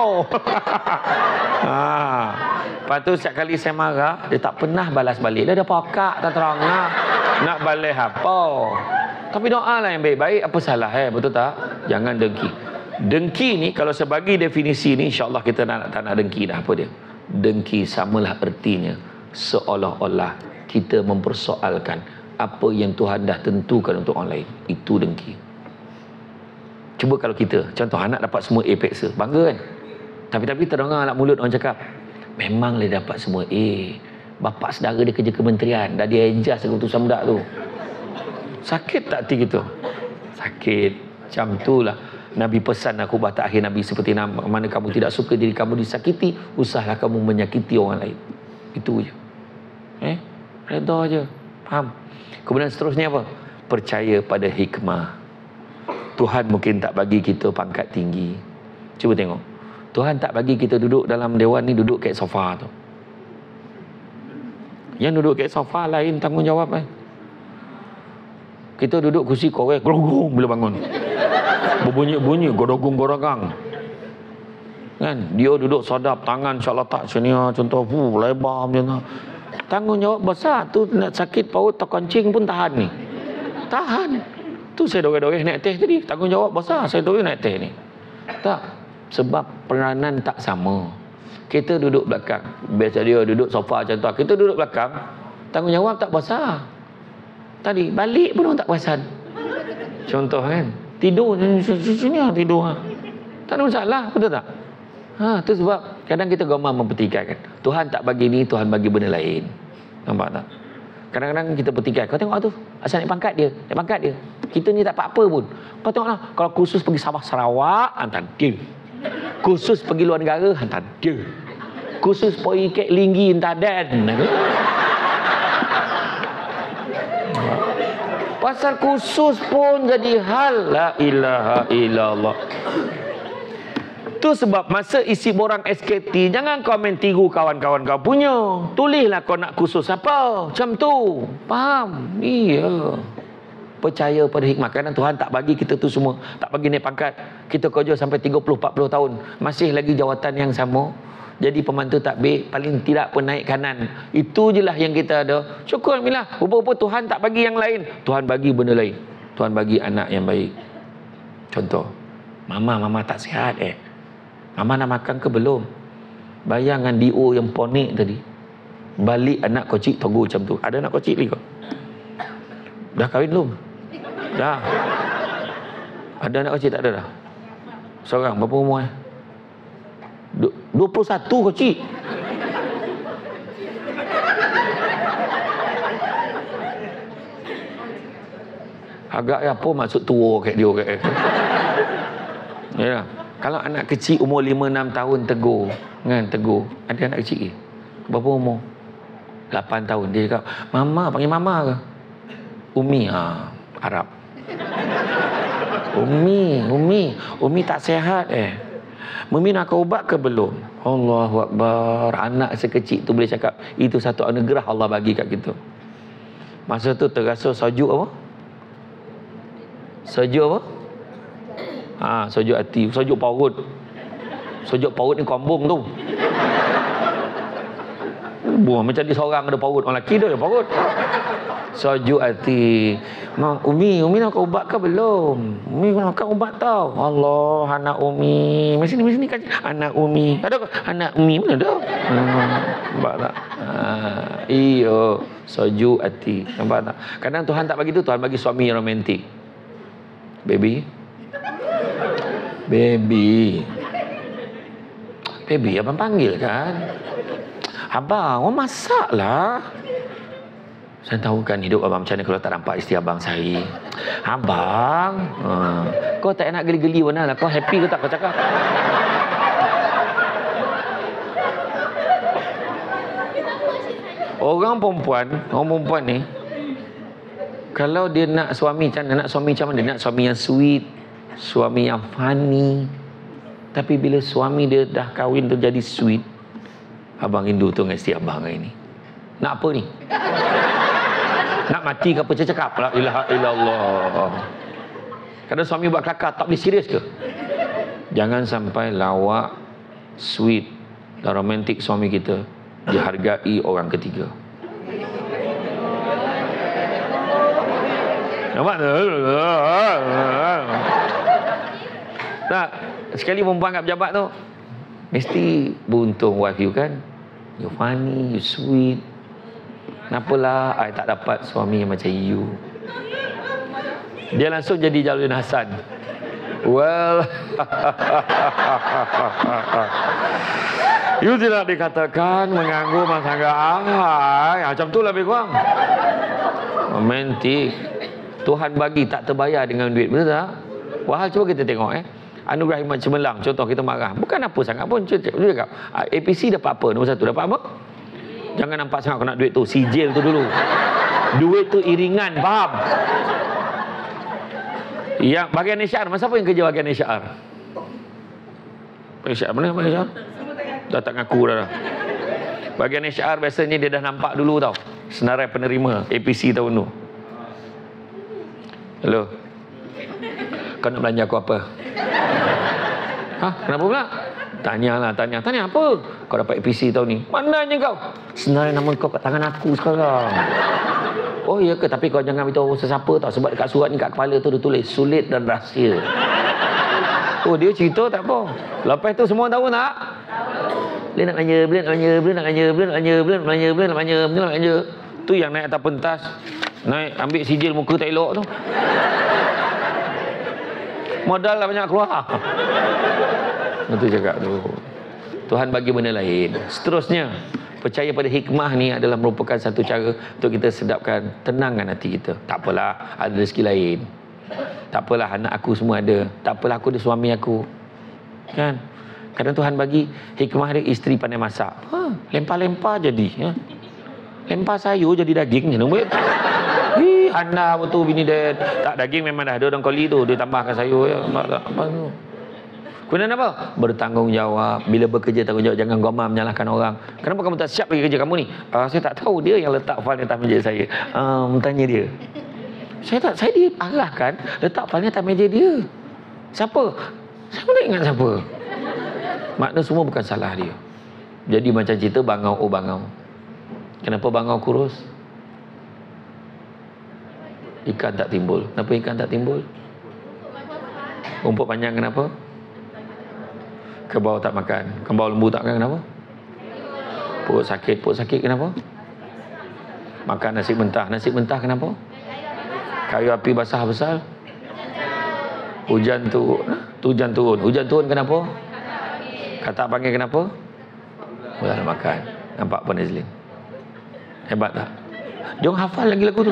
Speaker 1: Lepas tu setiap kali saya marah, dia tak pernah balas balik. Dia ada pakak tak terang nak balas apa. Tapi doa lah yang baik-baik. Apa salah betul tak? Jangan dengki. Dengki ni kalau sebagi definisi ni, insya-Allah kita tak nak dengki dah. Apa dia? Dengki samalah ertinya seolah-olah kita mempersoalkan apa yang Tuhan dah tentukan untuk orang lain. Itu dengki. Cuba kalau kita, contoh anak dapat semua peksa, bangga kan? Tapi terdengar anak mulut orang cakap, memang dia dapat semua Bapak saudara dia kerja kementerian, dah dia adjust keputusan budak tu. Sakit tak hati kita? Sakit. Macam itulah Nabi pesan aku batas akhir Nabi, seperti mana kamu tidak suka diri kamu disakiti, usahlah kamu menyakiti orang lain. Itu je. Redha je. Faham? Kemudian seterusnya apa? Percaya pada hikmah. Tuhan mungkin tak bagi kita pangkat tinggi. Cuba tengok. Tuhan tak bagi kita duduk dalam dewan ni duduk kat sofa tu. Yang duduk kat sofa lain tanggungjawab Kita duduk kursi korek, gerogong bila bangun. Berbunyi-bunyi, godogong-goragang. Kan? Dia duduk sadap, tangan insya-Allah tak sini contoh lebar macam tu. Tanggungjawab besar tu, nak sakit paut terkencing pun tahan ni. Tahan. Tu saya doreh-doreh naik teh tadi. Tanggungjawab besar saya doreh naik teh ni. Tak. Sebab peranan tak sama. Kita duduk belakang. Biasa dia duduk sofa macam tu. Kita duduk belakang. Tanggungjawab tak besar. Tadi balik pun orang tak perasan. Contoh kan. Tidur. Sini tidur. Tak ada masalah. Betul tak? Tu sebab kadang kita gemar mempertikaikan. Tuhan tak bagi ni, Tuhan bagi benda lain. Nampak tak? Kadang-kadang kita bertikai. Kau tengok tu. Asal naik pangkat dia. Naik pangkat dia. Kita ni tak apa-apa pun. Kau tengoklah. Kalau khusus pergi Sabah Sarawak, hantar dia. Khusus pergi luar negara, hantar dia. Khusus pergi Kek Linggi, hantar dan. Pasal khusus pun jadi hal. La ilaha illallah. Tu sebab masa isi borang SKT, jangan kau main tiru kawan-kawan kau punya. Tulislah kau nak khusus apa. Macam tu. Faham? Iya. percaya pada hikmah. Kadang Tuhan tak bagi kita tu semua, tak bagi naik pangkat. Kita kerja sampai 30-40 tahun, masih lagi jawatan yang sama. Jadi pembantu takbir, paling tidak pun naik kanan. Itu je lah yang kita ada. Syukur alhamdulillah. Rupa-rupa Tuhan tak bagi yang lain, Tuhan bagi benda lain. Tuhan bagi anak yang baik. Contoh, Mama tak sihat Mama nak makan ke belum? Bayangan DO yang ponik tadi, balik anak kocik tunggu macam tu. Ada anak kocik lagi kau? Dah kahwin belum? Dah. Ada anak kocik tak ada dah? Seorang, berapa umur 21 kocik. Agak apa maksud tua kat dia kat. Ya. Kalau anak kecil umur 5-6 tahun tegur, kan tegur. Ada anak kecil ke? Berapa umur? 8 tahun. Dia cakap, Mama, panggil Mama ke? Umi, Arab. Umi tak sihat Umi nak ubat ke belum? Allahu Akbar. Anak sekecil tu boleh cakap. Itu satu anugerah Allah bagi kat kita. Masa tu terasa sejuk apa? Sejuk apa? Sejuk hati. Sejuk paut. Sejuk paut ni kombong tu. Buah macam dia seorang ada paut. Orang lelaki dia ada paut. Sejuk hati. Umi nak ubat ke belum? Umi nak makan ubat tau. Allah, anak Umi. Mari sini kan. Anak Umi. Ada ke? Anak Umi mana ada? Nampak tak? Iyo, sejuk hati. Nampak tak? Kadang Tuhan tak bagi tu, Tuhan bagi suami yang romantik. Baby, abang panggil kan? Abang, masak lah. Saya tahu kan hidup abang macam mana kalau tak nampak isteri abang sehari. Abang, kau tak nak geli-geli mana lah. Kau happy ke tak kau cakap? Orang perempuan ni, kalau dia nak suami macam mana? Nak suami macam mana? Dia nak suami yang sweet, suami yang funny. Tapi bila suami dia dah kahwin tu jadi sweet, abang rindu tu dengan isteri abang hari ni. Nak apa ni? Nak mati ke apa? Cakap la ilaha illallah. Kadang suami buat kelakar, tak boleh serius ke? Jangan sampai lawak, sweet dan romantik suami kita dihargai orang ketiga. Nampak tak? Tak, sekali perempuan kat pejabat tu mesti beruntung wife you kan. You funny, you sweet. Kenapalah I tak dapat suami yang macam you? Dia langsung jadi Jaludin Hasan. Well, you tidak dikatakan mengganggu rumah tangga macam tu lebih kurang. Romantik. Tuhan bagi tak terbayar dengan duit, betul tak? Wahal cuba kita tengok anugerah hikmat cemerlang. Contoh kita marah, bukan apa sangat pun. Dia cakap APC dapat apa? Nombor 1 dapat apa? Jangan nampak sangat kau nak duit tu. Sijil tu dulu. Duit tu iringan, faham? Yang bahagian HR, masa apa yang kerja bahagian HR? HR mana bahagian HR? Dah tak ngaku dah. Bahagian HR biasanya dia dah nampak dulu tau senarai penerima APC tahun tu. Hello, kau nak belanja aku apa? Kenapa pula? Tanya apa? Kau dapat APC tahun ni. Mananya kau? Senarai nama kau kat tangan aku sekarang. Oh iya ke? Tapi kau jangan beritahu sesiapa tau. Sebab dekat surat ni kat kepala tu dia tulis sulit dan rahsia. Oh dia cerita tak apa. Lepas tu semua tahu tak? Boleh nak belanja. Tu yang naik atas pentas. Naik ambil sijil muka tak elok tu. Modal lah banyak keluar. Itu cakap tu. Tuhan bagi benda lain. Seterusnya, percaya pada hikmah ni adalah merupakan satu cara untuk kita sedapkan, tenangkan hati kita. Tak apalah, ada rezeki lain. Tak apalah, anak aku semua ada. Tak apalah, aku ada suami aku. Kan? Kadang Tuhan bagi hikmah dia, isteri pandai masak. Lempar-lempar jadi. Lempar sayur jadi daging. Anda betul bini dia. Tak, daging memang dah ada orang koli tu. Dia tambahkan sayur. Apa tu? Kemudian apa? Bertanggungjawab. Bila bekerja tanggungjawab. Jangan gomam menyalahkan orang. Kenapa kamu tak siap lagi kerja kamu ni? Saya tak tahu. Dia yang letak file di atas meja saya. Tanya dia. Saya diarahkan letak palanya atas meja dia. Siapa? Saya pun tak ingat siapa. Makna semua bukan salah dia. Jadi macam cerita bangau bangau. Kenapa bangau kurus? Ikan tak timbul. Kenapa ikan tak timbul? Rumput panjang kenapa? Kerbau tak makan. Kerbau lembu tak makan kenapa? Perut sakit kenapa? Makan nasi mentah kenapa? Kayu api basah besar. Hujan turun kenapa? Katak panggil kenapa? Boleh makan. Nampak Puan Nazlin? Hebat tak? Dia orang hafal lagi lagu tu.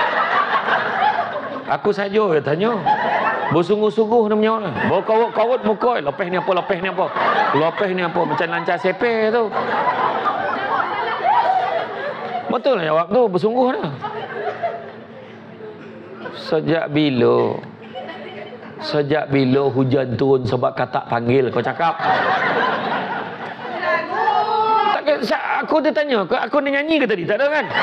Speaker 1: Aku saja dia tanya. Bersungguh-sungguh dia menjawab. Bawa kawut muka. Lepas ni apa? Macam lancar sepeh tu. Betul lah jawab tu. Bersungguh dah. Sejak bila hujan turun sebab katak panggil kau cakap? Aku dia tanya, aku dia nyanyi ke tadi? Tak ada kan?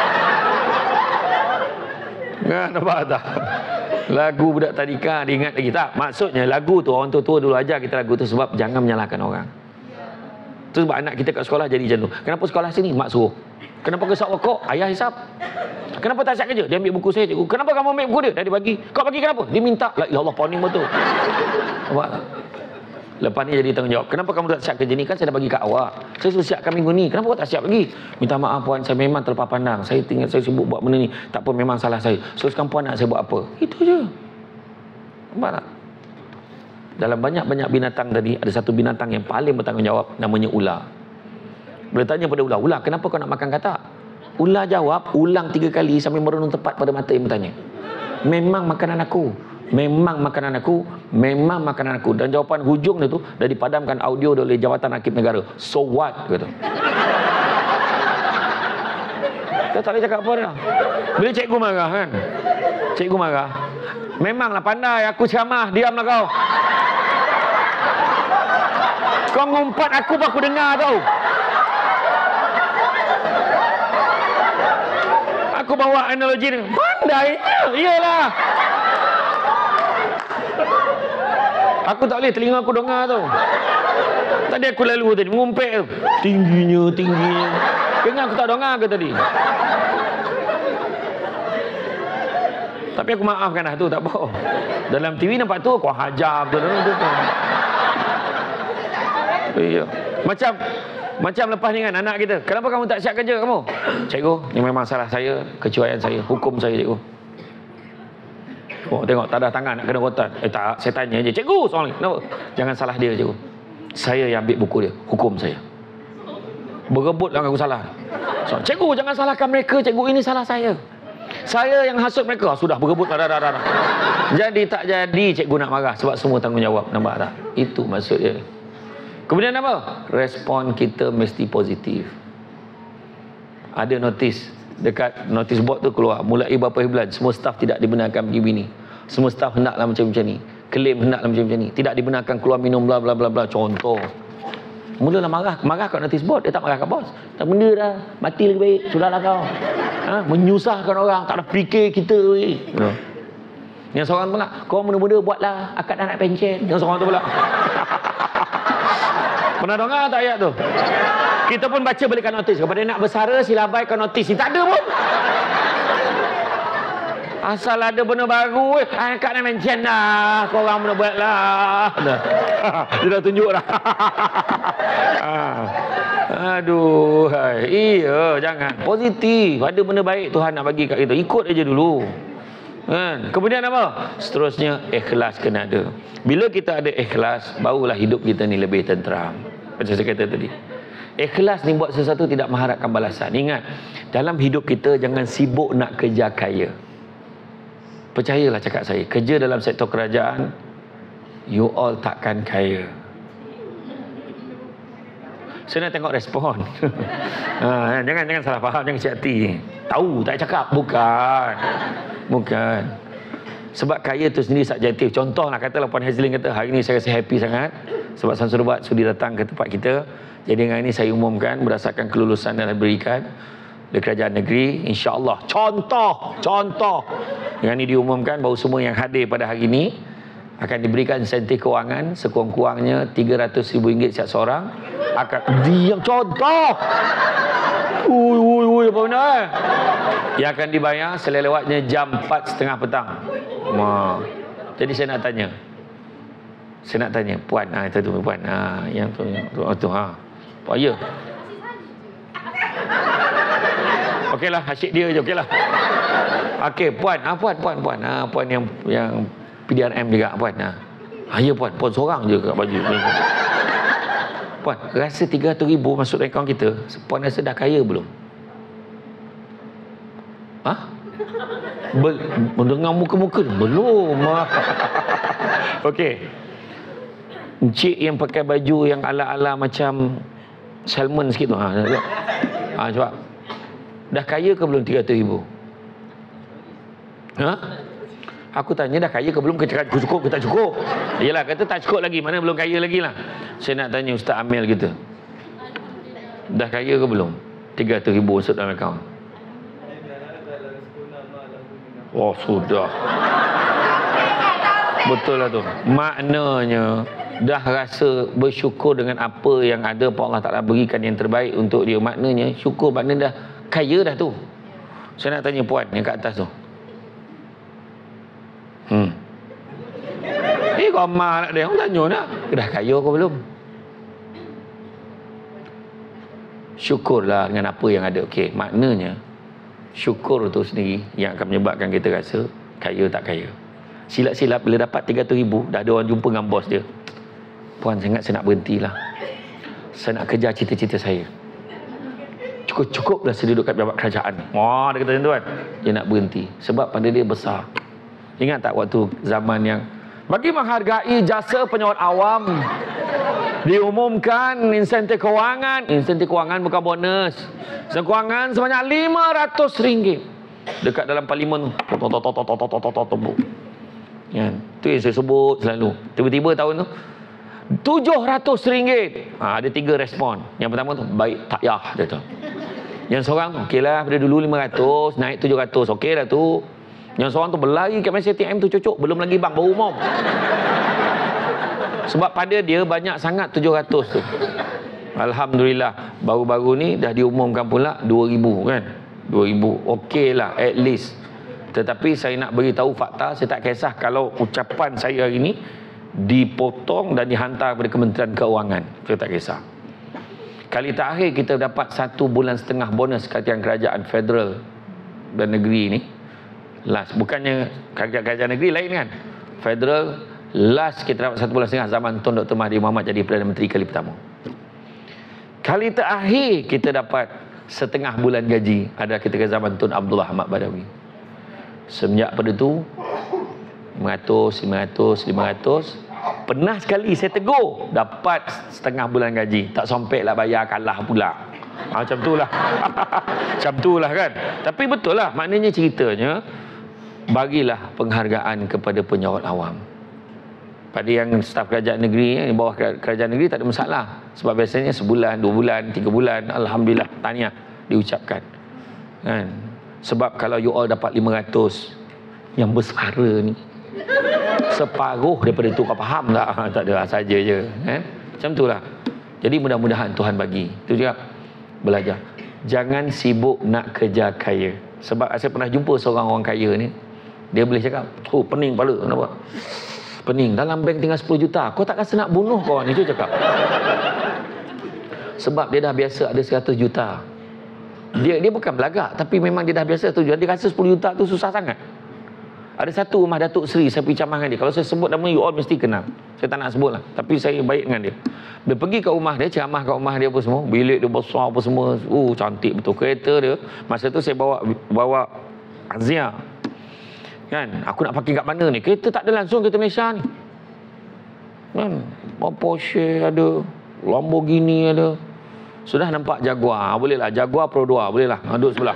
Speaker 1: Nampak tak? Lagu budak tadika dia ingat lagi tak? Maksudnya lagu tu orang tua dulu ajar kita lagu tu sebab jangan menyalahkan orang. Tu sebab anak kita kat sekolah jadi macam tu. Kenapa sekolah sini? Mak suruh. Kenapa kesap rokok? Ayah hisap. Kenapa tak siap kerja? Dia ambil buku saya, cikgu. Kenapa kamu ambil buku dia? Dia bagi. Kau bagi kenapa? Dia minta. Ya Allah, poning betul. Nampak tak? Lepas ni jadi tanggungjawab. Kenapa kamu tak siap kerja ni? Kan saya dah bagi kat awak. Saya suruh siapkan minggu ni. Kenapa kau tak siap lagi? Minta maaf puan, saya memang terlepas pandang. Saya sibuk buat benda ni. Tak apa, memang salah saya. So sekarang puan nak saya buat apa? Itu je. Nampak tak? Dalam banyak-banyak binatang tadi, ada satu binatang yang paling bertanggungjawab, namanya ular. Boleh tanya pada ular, kenapa kau nak makan katak? Ular jawab, ulang 3 kali sambil merenung tepat pada mata yang bertanya. Memang makanan aku. Dan jawapan hujung dia tu dah dipadamkan audio oleh Jabatan Hakim Negara. So what? Kata. Kita tak boleh cakap apa dah. Bila cikgu marah kan? Cikgu marah. Memanglah pandai, aku ceramah, diamlah kau. Kau ngumpat aku pun aku dengar tau. Aku bawa analogi ni. Pandainya, iyalah. Aku tak boleh, telinga aku dengar tau. Tadi aku lalu tadi, mengumpet tu. Tingginya. Dengar aku tak dengar ke tadi? Tapi aku maafkan dah tu, tak apa. Dalam TV nampak tu, kau hajar betul. Iya. Macam lepas ni kan anak kita. Kenapa kamu tak siap kerja kamu? Cikgu, ni memang salah saya, kecuaian saya, hukum saya cikgu. Oh, tengok tak ada tangan nak kena rotan. Tak, saya tanya je. Cikgu, soal ni. Kenapa? Jangan salah dia cikgu. Saya yang ambil buku dia, hukum saya. Berebut lah aku salah. So, cikgu, jangan salahkan mereka, cikgu, ini salah saya. Saya yang hasut mereka. Sudah berebut dah. Jadi tak jadi cikgu nak marah sebab semua tanggungjawab. Nampak tak? Itu maksudnya. Kemudian apa? Respon kita mesti positif. Ada notis dekat notis board tu keluar. Mulai beberapa bulan semua staf tidak dibenarkan pergi bini. Semua staf hendaklah macam ni. Klaim hendaklah macam ni. Tidak dibenarkan keluar minum bla bla bla bla. Contoh. Mulalah marah kat notis board. Dia tak marah kat bos. Tak benda dah. Mati lagi baik. Sudahlah kau. Menyusahkan orang. Tak ada fikir kita. Yang seorang pula. Kau muda-muda buatlah akad anak pencen. Yang seorang tu pula. Pernah dengar tak ayat tu? Kita pun baca balikan notis. Kepada nak bersara sila abaikan notis ni. Tak ada pun. Asal ada benda baru. Akad anak pencen dah. Korang mula buat lah. Dia dah tunjuk dah. Aduh. Iya, jangan. Positif. Ada benda baik Tuhan nak bagi kat kita. Ikut aja dulu. Kan? Kemudian apa? Seterusnya ikhlas kena ada. Bila kita ada ikhlas, barulah hidup kita ni lebih tenteram. Macam saya kata tadi. Ikhlas ni buat sesuatu tidak mengharapkan balasan. Ingat, dalam hidup kita jangan sibuk nak kerja kaya. Percayalah cakap saya, kerja dalam sektor kerajaan, you all takkan kaya. Saya nak tengok respon. Jangan salah faham, jangan kecil hati. Tahu tak cakap? Bukan. Sebab kaya tu sendiri subjektif. Contoh lah katalah Puan Hazlin kata, hari ni saya rasa happy sangat sebab Samsul Ubat sudi datang ke tempat kita. Jadi hari ni saya umumkan berdasarkan kelulusan yang diberikan, di kerajaan negeri, insya-Allah. Contoh yang ini diumumkan bahawa semua yang hadir pada hari ini akan diberikan insentif kewangan sekurang-kurangnya RM300,000 setiap seorang. Yang contoh. Apa benda? Yang akan dibayar selewatnya jam 4:30 petang. Jadi saya nak tanya, puan, itu tu puan, yang tu, Pak ya. Okeylah, asyik dia je, okeylah. Okey, puan yang PDRM juga, puan. Ya puan seorang je kat baju. Puan, rasa 300,000 masuk dalam akaun kita, puan rasa dah kaya belum? Mendengar muka-muka belum. Okey. Encik yang pakai baju yang ala-ala macam salmon sikit tu. Cuba. Dah kaya ke belum 300,000? Aku tanya dah kaya ke belum, ke cakap cukup ke tak cukup? Yalah, kata tak cukup lagi, mana belum kaya lagi lah. Saya nak tanya Ustaz Amil kita. Dah kaya ke belum? 300,000 masuk dalam akaun. Oh, sudah. Betul lah tu. Maknanya dah rasa bersyukur dengan apa yang ada, Allah Ta'ala berikan yang terbaik untuk dia. Maknanya syukur, maknanya dah kaya dah tu. Saya nak tanya puan yang kat atas tu. Ramah nak dia. Aku tanya nak, dah kaya ke belum? Syukurlah dengan apa yang ada. Okey, maknanya syukur tu sendiri yang akan menyebabkan kita rasa kaya tak kaya. Silap-silap bila dapat 300,000, dah ada orang jumpa dengan bos dia. Puan, saya nak berhentilah. Saya nak kejar cita-cita saya. Cukup dah saya duduk kat pejabat kerajaan. Dia kata macam tu kan. Dia nak berhenti. Sebab pada dia besar. Ingat tak waktu zaman yang bagi menghargai jasa penyawat awam, diumumkan insentif kewangan. Insentif kewangan bukan bonus. Insentif kewangan sebanyak RM500. Dekat dalam parlimen tu. Tu yang saya sebut selalu. Tiba-tiba tahun tu RM700. Ada 3 respon. Yang pertama tu, baik tak payah dia tu. Yang seorang, okeylah, pada dulu 500 naik 700, okey dah tu. Yang seorang tu berlari kat mesin ATM tu, cucuk, belum lagi bang, baru umum. Sebab pada dia banyak sangat 700 tu. Alhamdulillah, baru-baru ni dah diumumkan pula 2,000 kan. 2,000, okeylah, at least. Tetapi saya nak beritahu fakta, saya tak kisah kalau ucapan saya hari ni dipotong dan dihantar kepada Kementerian Keuangan. Saya tak kisah. Kali terakhir kita dapat 1,5 bulan bonus kerajaan federal dan negeri ni. Last, bukannya kerajaan negeri lain kan. Federal, last kita dapat 1,5 bulan zaman Tun Dr. Mahathir Mohamad jadi Perdana Menteri kali pertama. Kali terakhir kita dapat 1/2 bulan gaji adalah ketika zaman Tun Abdullah Ahmad Badawi. Semenjak pada tu 500. Pernah sekali saya tegur, dapat 1/2 bulan gaji, tak sampai lah bayar, kalah pula. Macam tu lah. Macam tu lah kan. Tapi betul lah, maknanya ceritanya bagilah penghargaan kepada penyawat awam. Pada yang staf kerajaan negeri, di bawah kerajaan negeri tak ada masalah. Sebab biasanya sebulan, 2 bulan, 3 bulan, alhamdulillah, tahniah diucapkan. Kan? Sebab kalau you all dapat 500 yang bersara ni, separuh daripada tu, kau faham tak? Tak ada, saja je. Macam tu lah. Jadi mudah-mudahan Tuhan bagi. Itu juga belajar. Jangan sibuk nak kejar kaya. Sebab saya pernah jumpa seorang orang kaya ni, dia boleh cakap, pening kepala, kenapa? Pening, dalam bank tinggal 10 juta. Kau tak rasa nak bunuh kawan? Itu cakap. Sebab dia dah biasa ada 100 juta. Dia bukan belagak, tapi memang dia dah biasa 100 juta. Dia rasa 10 juta tu susah sangat. Ada satu rumah Datuk Seri, saya pergi camah dengan dia. Kalau saya sebut nama, you all mesti kenal. Saya tak nak sebut lah, tapi saya baik dengan dia. Dia pergi ke rumah dia, ceramah kat rumah dia apa semua. Bilik dia besar apa semua. Cantik betul. Kereta dia, masa tu saya bawa Azia. Kan, aku nak parking kat mana ni? Kereta tak ada langsung, kereta Malaysia ni. Kan, Porsche ada, Lamborghini ada. Sudah nampak Jaguar, boleh lah. Jaguar Pro 2, boleh lah. Duduk sebelah.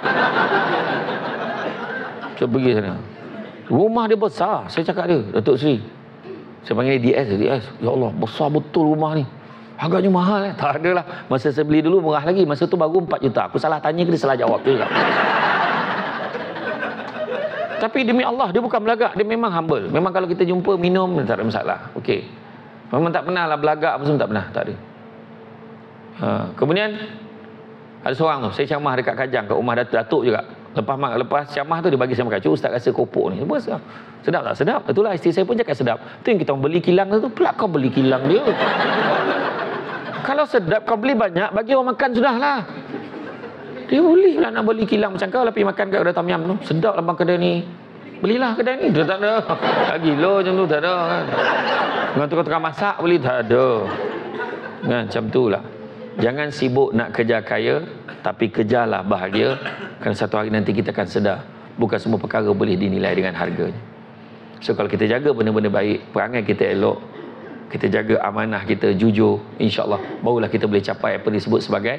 Speaker 1: Saya pergi sana. Rumah dia besar. Saya cakap dia, Datuk Seri. Saya panggil dia DS. Ya Allah, besar betul rumah ni. Harganya mahal Tak adalah. Masa saya beli dulu murah lagi. Masa tu baru 4 juta. Aku salah tanya ke dia salah jawab juga. Tapi demi Allah, dia bukan belagak. Dia memang humble. Memang kalau kita jumpa minum, tak ada masalah. Okey. Memang tak pernah lah belagak apa semua, tak pernah. Tak ada. Kemudian ada seorang tu, saya ceramah dekat Kajang, kat rumah Datuk juga. Lepas ceramah tu dia bagi saya makan. Cuba Ustaz rasa kopok ni. Sedap tak? Sedap. Itulah isteri saya pun cakap sedap. Tu yang kita orang beli kilang tu, pula kau beli kilang dia. Kalau sedap kau beli banyak, bagi orang makan sudahlah. Dia boleh lah nak beli kilang macam kau lah pergi makan kat kedai Tom Yum tu. Sedap lah bang kedai ni. Belilah kedai ni. Dia tak ada. Tak gila macam tu, tak ada kan. Dengan tukar-tukar masak beli, tak ada. Kan, macam tu lah. Jangan sibuk nak kejar kaya, tapi kejarlah bahagia. Kerana satu hari nanti kita akan sedar, bukan semua perkara boleh dinilai dengan harganya. So kalau kita jaga benda-benda baik, perangai kita elok, kita jaga amanah kita jujur, insya-Allah barulah kita boleh capai apa disebut sebagai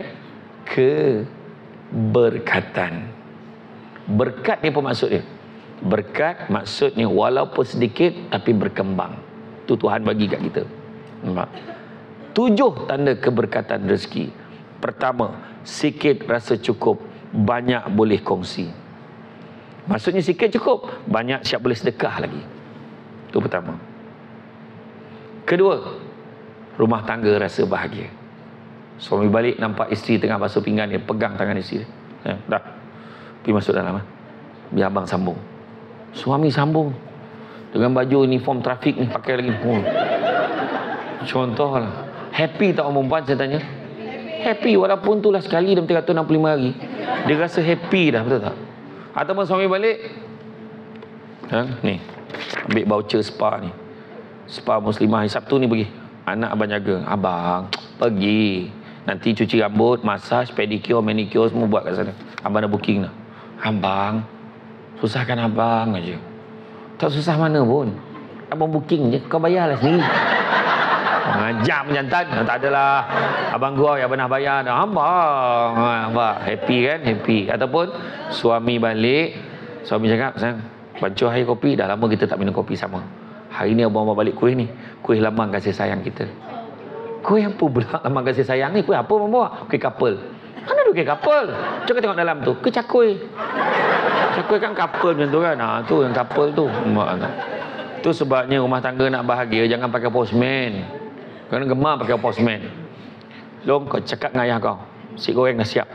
Speaker 1: keberkatan. Berkat ni apa maksudnya? Berkat maksudnya walaupun sedikit tapi berkembang. Itu Tuhan bagi kat kita. Nampak? 7 tanda keberkatan rezeki. Pertama, sikit rasa cukup, banyak boleh kongsi. Maksudnya sikit cukup, banyak siap boleh sedekah lagi. Itu pertama. Kedua, rumah tangga rasa bahagia. Suami balik nampak isteri tengah basuh pinggan, dia pegang tangan isteri. Dah, pergi masuk dalam. Biar abang sambung. Suami sambung dengan baju uniform trafik ni, pakai lagi. Contoh lah. Happy tak orang perempuan, saya tanya? Happy walaupun tu lah sekali dalam 365 hari. Dia rasa happy dah, betul tak? Ataupun suami balik, ni, ambil voucher spa ni. Spa Muslimah hari Sabtu ni pergi. Anak abang jaga. Abang, pergi. Nanti cuci rambut, massage, pedicure, manicure semua buat kat sana. Abang dah booking dah. Abang, susahkan abang aja. Tak susah mana pun. Abang booking je, kau bayarlah sendiri. Jam jantan. Tak adalah. Abang gua yang pernah bayar dah. Abang. Happy kan? Happy. Ataupun suami balik, suami cakap, sayang, bancuh air kopi. Dah lama kita tak minum kopi sama. Hari ni abang bawa balik kuih ni. Kuih lambang kasih sayang kita. Kuih apa pula lambang kasih sayang ni? Kuih apa abang bawa? Kuih couple. Mana ada kuih couple? Cuba tengok dalam tu. Ke cakui. Cakui kan couple macam tu kan. Tu yang couple tu. Tu sebabnya rumah tangga nak bahagia, jangan pakai postman. Kerana gemar pakai postman. Long, kau cakap dengan ayah kau, si goreng dah siap.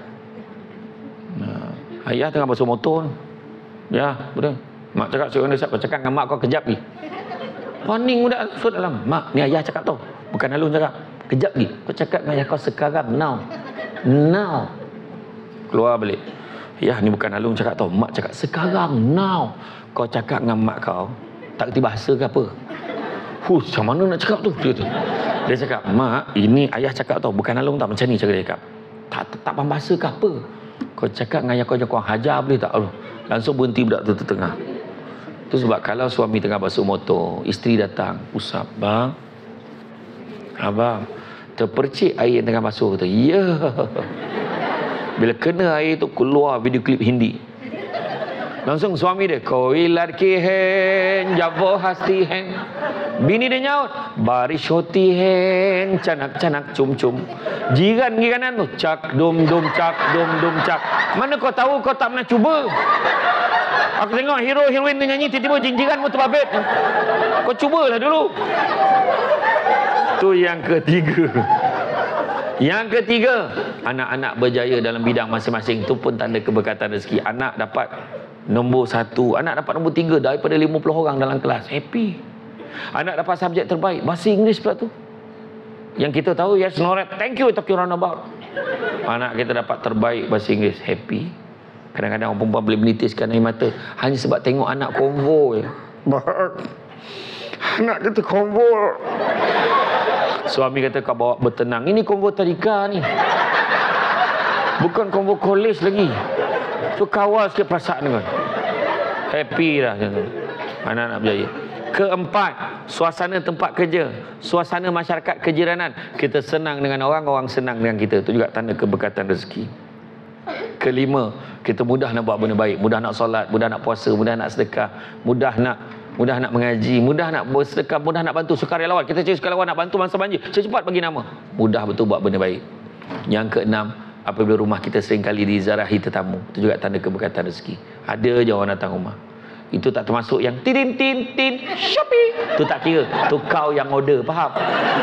Speaker 1: Ayah tengah basuh motor. Ya, betul. Mak cakap si goreng dah siap. Kau cakap dengan mak kau kejap lagi. Warning budak masuk dalam. Mak, ni ayah cakap tau. Bukan Alun cakap. Kejap lagi. Kau cakap dengan ayah kau sekarang. Now. Keluar balik. Ya, ni bukan Alun cakap tau. Mak cakap sekarang. Now. Kau cakap dengan mak kau, tak kerti bahasa ke apa? Macam mana nak cakap tu? Dia cakap, mak, ini ayah cakap tau. Bukan Alung tak macam ni cara dia cakap. Tak faham bahasa ke apa? Kau cakap dengan ayah kau, kau hajar boleh tak? Langsung berhenti budak tu tengah. Itu sebab kalau suami tengah basuh motor, isteri datang, usap, bang, abang, terpercik air yang tengah basuh tu. Ya. Bila kena air tu, keluar video klip Hindi. Langsung suami dia, koi ladki hen, jabo hasti hen. Bini dia nyaut, baris hoti hen, canak-canak cum-cum. Jiran pergi kanan tu, cak dum dum cak dum dum cak. Mana kau tahu, kau tak pernah cuba. Aku tengok hero heroin dia nyanyi, tiba-tiba jiran mu terbabit. Kau cubalah dulu. Tu yang ketiga. Yang ketiga, anak-anak berjaya dalam bidang masing-masing. Itu pun tanda keberkatan rezeki. Anak dapat nombor 1, anak dapat nombor 3 daripada 50 orang dalam kelas. Happy. Anak dapat subjek terbaik, bahasa Inggeris pula tu. Yang kita tahu, yes, no, thank you, talking roundabout. Anak kita dapat terbaik bahasa Inggeris. Happy. Kadang-kadang orang perempuan boleh menitiskan air mata hanya sebab tengok anak konvo je. Anak kita konvo. Suami kata, kau bawa bertenang. Ini konvo tadika ni. Bukan konvo kolej lagi. So kawal sikit perasaan kan. Happy dah macam tu. Anak-anak berjaya. Keempat, suasana tempat kerja, suasana masyarakat kejiranan. Kita senang dengan orang, orang senang dengan kita. Itu juga tanda keberkatan rezeki. Kelima, kita mudah nak buat benda baik, mudah nak solat, mudah nak puasa, mudah nak sedekah, mudah nak mudah nak mengaji, mudah nak bersedekah, mudah nak bantu sukarelawan. Kita cari sukarelawan nak bantu masa banjir, cepat bagi nama. Mudah betul buat benda baik. Yang keenam, apabila rumah kita sering kali dizarahi tetamu, itu juga tanda keberkatan rezeki. Ada je orang datang rumah. Itu tak termasuk yang tin Shopee. Tu tak kira. Tu kau yang order, faham?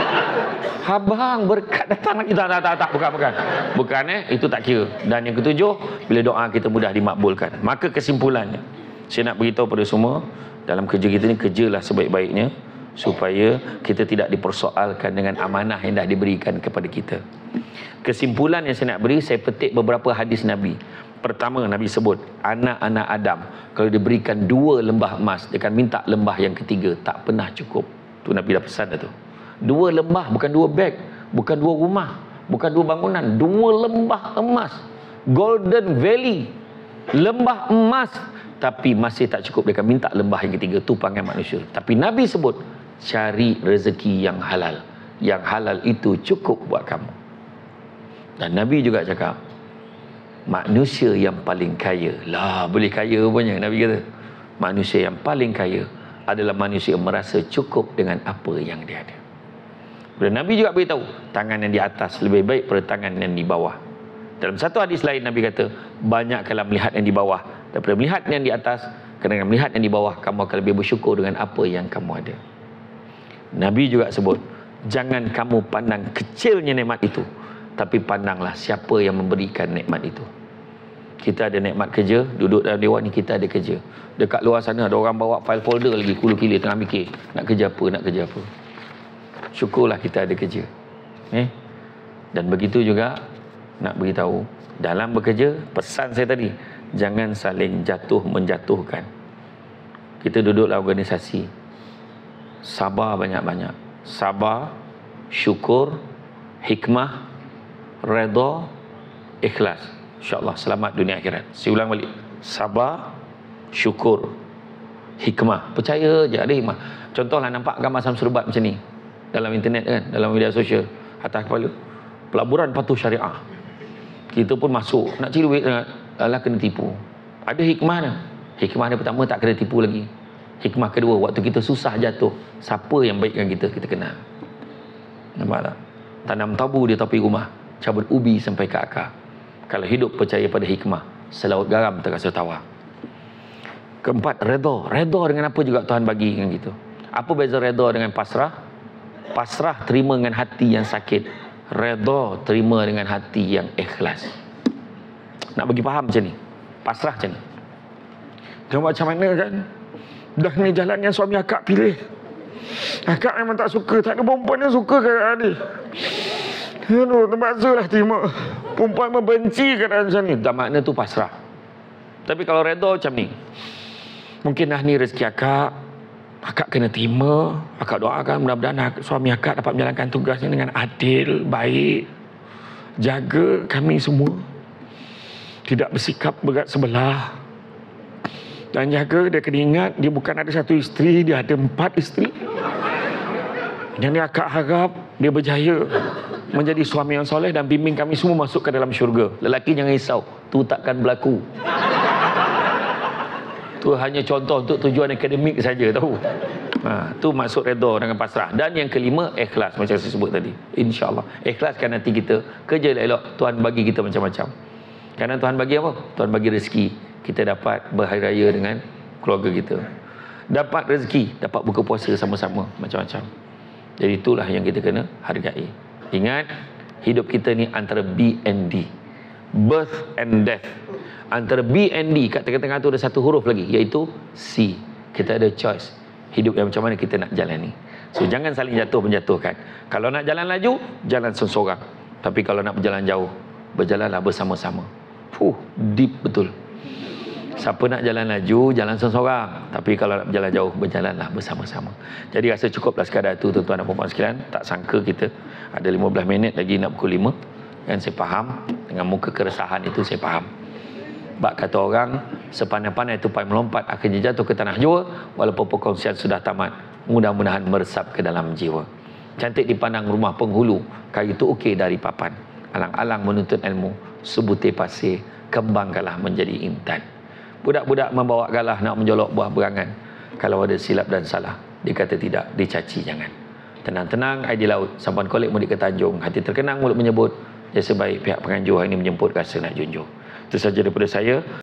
Speaker 1: Abang berkat datang lagi. Tak, bukan. Bukan itu tak kira. Dan yang ketujuh, bila doa kita mudah dimakbulkan. Maka kesimpulannya, saya nak beritahu pada semua, dalam kerja kita ni, kerjalah sebaik-baiknya supaya kita tidak dipersoalkan dengan amanah yang dah diberikan kepada kita. Kesimpulan yang saya nak beri, saya petik beberapa hadis Nabi. Pertama, Nabi sebut, anak-anak Adam kalau diberikan 2 lembah emas, dia akan minta lembah yang ketiga, tak pernah cukup. Tu Nabi dah pesan dah tu. 2 lembah, bukan 2 beg, bukan 2 rumah, bukan 2 bangunan, 2 lembah emas. Golden Valley, lembah emas, tapi masih tak cukup, dia akan minta lembah yang ketiga. Tu panggil manusia. Tapi Nabi sebut, cari rezeki yang halal. Yang halal itu cukup buat kamu. Dan Nabi juga cakap, manusia yang paling kaya, boleh kaya rupanya, Nabi kata, manusia yang paling kaya adalah manusia yang merasa cukup dengan apa yang dia ada. Bila Nabi juga beritahu, tangan yang di atas lebih baik daripada tangan yang di bawah. Dalam satu hadis lain Nabi kata, banyaklah melihat yang di bawah daripada melihat yang di atas, kerana melihat yang di bawah kamu akan lebih bersyukur dengan apa yang kamu ada. Nabi juga sebut, jangan kamu pandang kecilnya nikmat itu, tapi pandanglah siapa yang memberikan nikmat itu. Kita ada nikmat kerja, duduk dalam dewan ni kita ada kerja. Dekat luar sana ada orang bawa file folder lagi, kulu-kili tengah mikir, nak kerja apa. Syukurlah kita ada kerja. Dan begitu juga nak beritahu, dalam bekerja, pesan saya tadi, jangan saling menjatuhkan. Kita duduk dalam organisasi, sabar banyak-banyak. Sabar, syukur, hikmah, redha, ikhlas. InsyaAllah selamat dunia akhirat. Saya ulang balik, sabar, syukur, hikmah. Percaya je ada hikmah. Contohlah nampak gambar Samsul Ubat macam ni dalam internet kan, dalam media sosial, atas kepala pelaburan patuh syariah. Kita pun masuk nak cari duit, alah kena tipu. Ada hikmah dia. Hikmah dia pertama, tak kena tipu lagi. Hikmah kedua, waktu kita susah jatuh, siapa yang baikkan kita kenal. Nampak tak? Tanam tabu di tepi rumah, cabut ubi sampai ke akar. Kalau hidup percaya pada hikmah, selaut garam terasa tawar. Keempat, redha. Redha dengan apa juga Tuhan bagi kan gitu. Apa beza redha dengan pasrah? Pasrah terima dengan hati yang sakit. Redha terima dengan hati yang ikhlas. Nak bagi faham macam ni. Pasrah macam ni. Dia macam mana kan? Dah ni jalan yang suami akak pilih. Akak memang tak suka. Tak ada perempuan yang suka keadaan ni. Aduh, terpaksalah terima. Perempuan membenci keadaan macam ni. Tak makna tu pasrah. Tapi kalau redha macam ni, mungkin dah ni rezeki akak, akak kena terima. Akak doakan mudah-mudahan suami akak dapat menjalankan tugasnya dengan adil, baik, jaga kami semua, tidak bersikap berat sebelah, dan jaga dia kena ingat dia bukan ada satu isteri, dia ada 4 isteri. Yang akak harap dia berjaya menjadi suami yang soleh dan bimbing kami semua masuk ke dalam syurga. Lelaki jangan risau, tu takkan berlaku. Tu hanya contoh untuk tujuan akademik saja, tahu. Tu maksud redha dengan pasrah. Dan yang kelima, ikhlas macam saya sebut tadi. InsyaAllah ikhlaskan hati kita, kerja elok, Tuhan bagi kita macam-macam. Kerana Tuhan bagi apa? Tuhan bagi rezeki, kita dapat berhari raya dengan keluarga kita, dapat rezeki, dapat buka puasa sama-sama, macam-macam. Jadi itulah yang kita kena hargai. Ingat, hidup kita ni antara B and D, birth and death. Antara B and D, kat tengah-tengah tu ada satu huruf lagi, iaitu C. Kita ada choice, hidup yang macam mana kita nak jalani. So jangan saling menjatuhkan. Kalau nak jalan laju, jalan seorang. Tapi kalau nak berjalan jauh, berjalanlah bersama-sama. Deep betul. Siapa nak jalan laju, jalan seorang. Tapi kalau nak berjalan jauh, berjalanlah bersama-sama. Jadi rasa cukuplah sekadar itu, tuan-tuan dan puan-puan sekalian. Tak sangka kita ada 15 minit lagi nak pukul 5. Dan saya faham, dengan muka keresahan itu saya faham. Bak kata orang, sepandai-pandai tupai melompat akan jatuh ke tanah jua, walaupun perkongsian sudah tamat. Mudah-mudahan meresap ke dalam jiwa. Cantik dipandang rumah penghulu, kayu itu okey dari papan. Alang-alang menuntut ilmu, sebutir pasir, kembangkanlah menjadi intan. Budak-budak membawa galah nak menjolok buah berangan. Kalau ada silap dan salah, dia kata tidak, dicaci jangan. Tenang-tenang, air di laut, sampan kolek mudik ke Tanjung, hati terkenang mulut menyebut, jasa baik pihak penganjur hari ini menjemput rasa nak junjung. Itu saja daripada saya.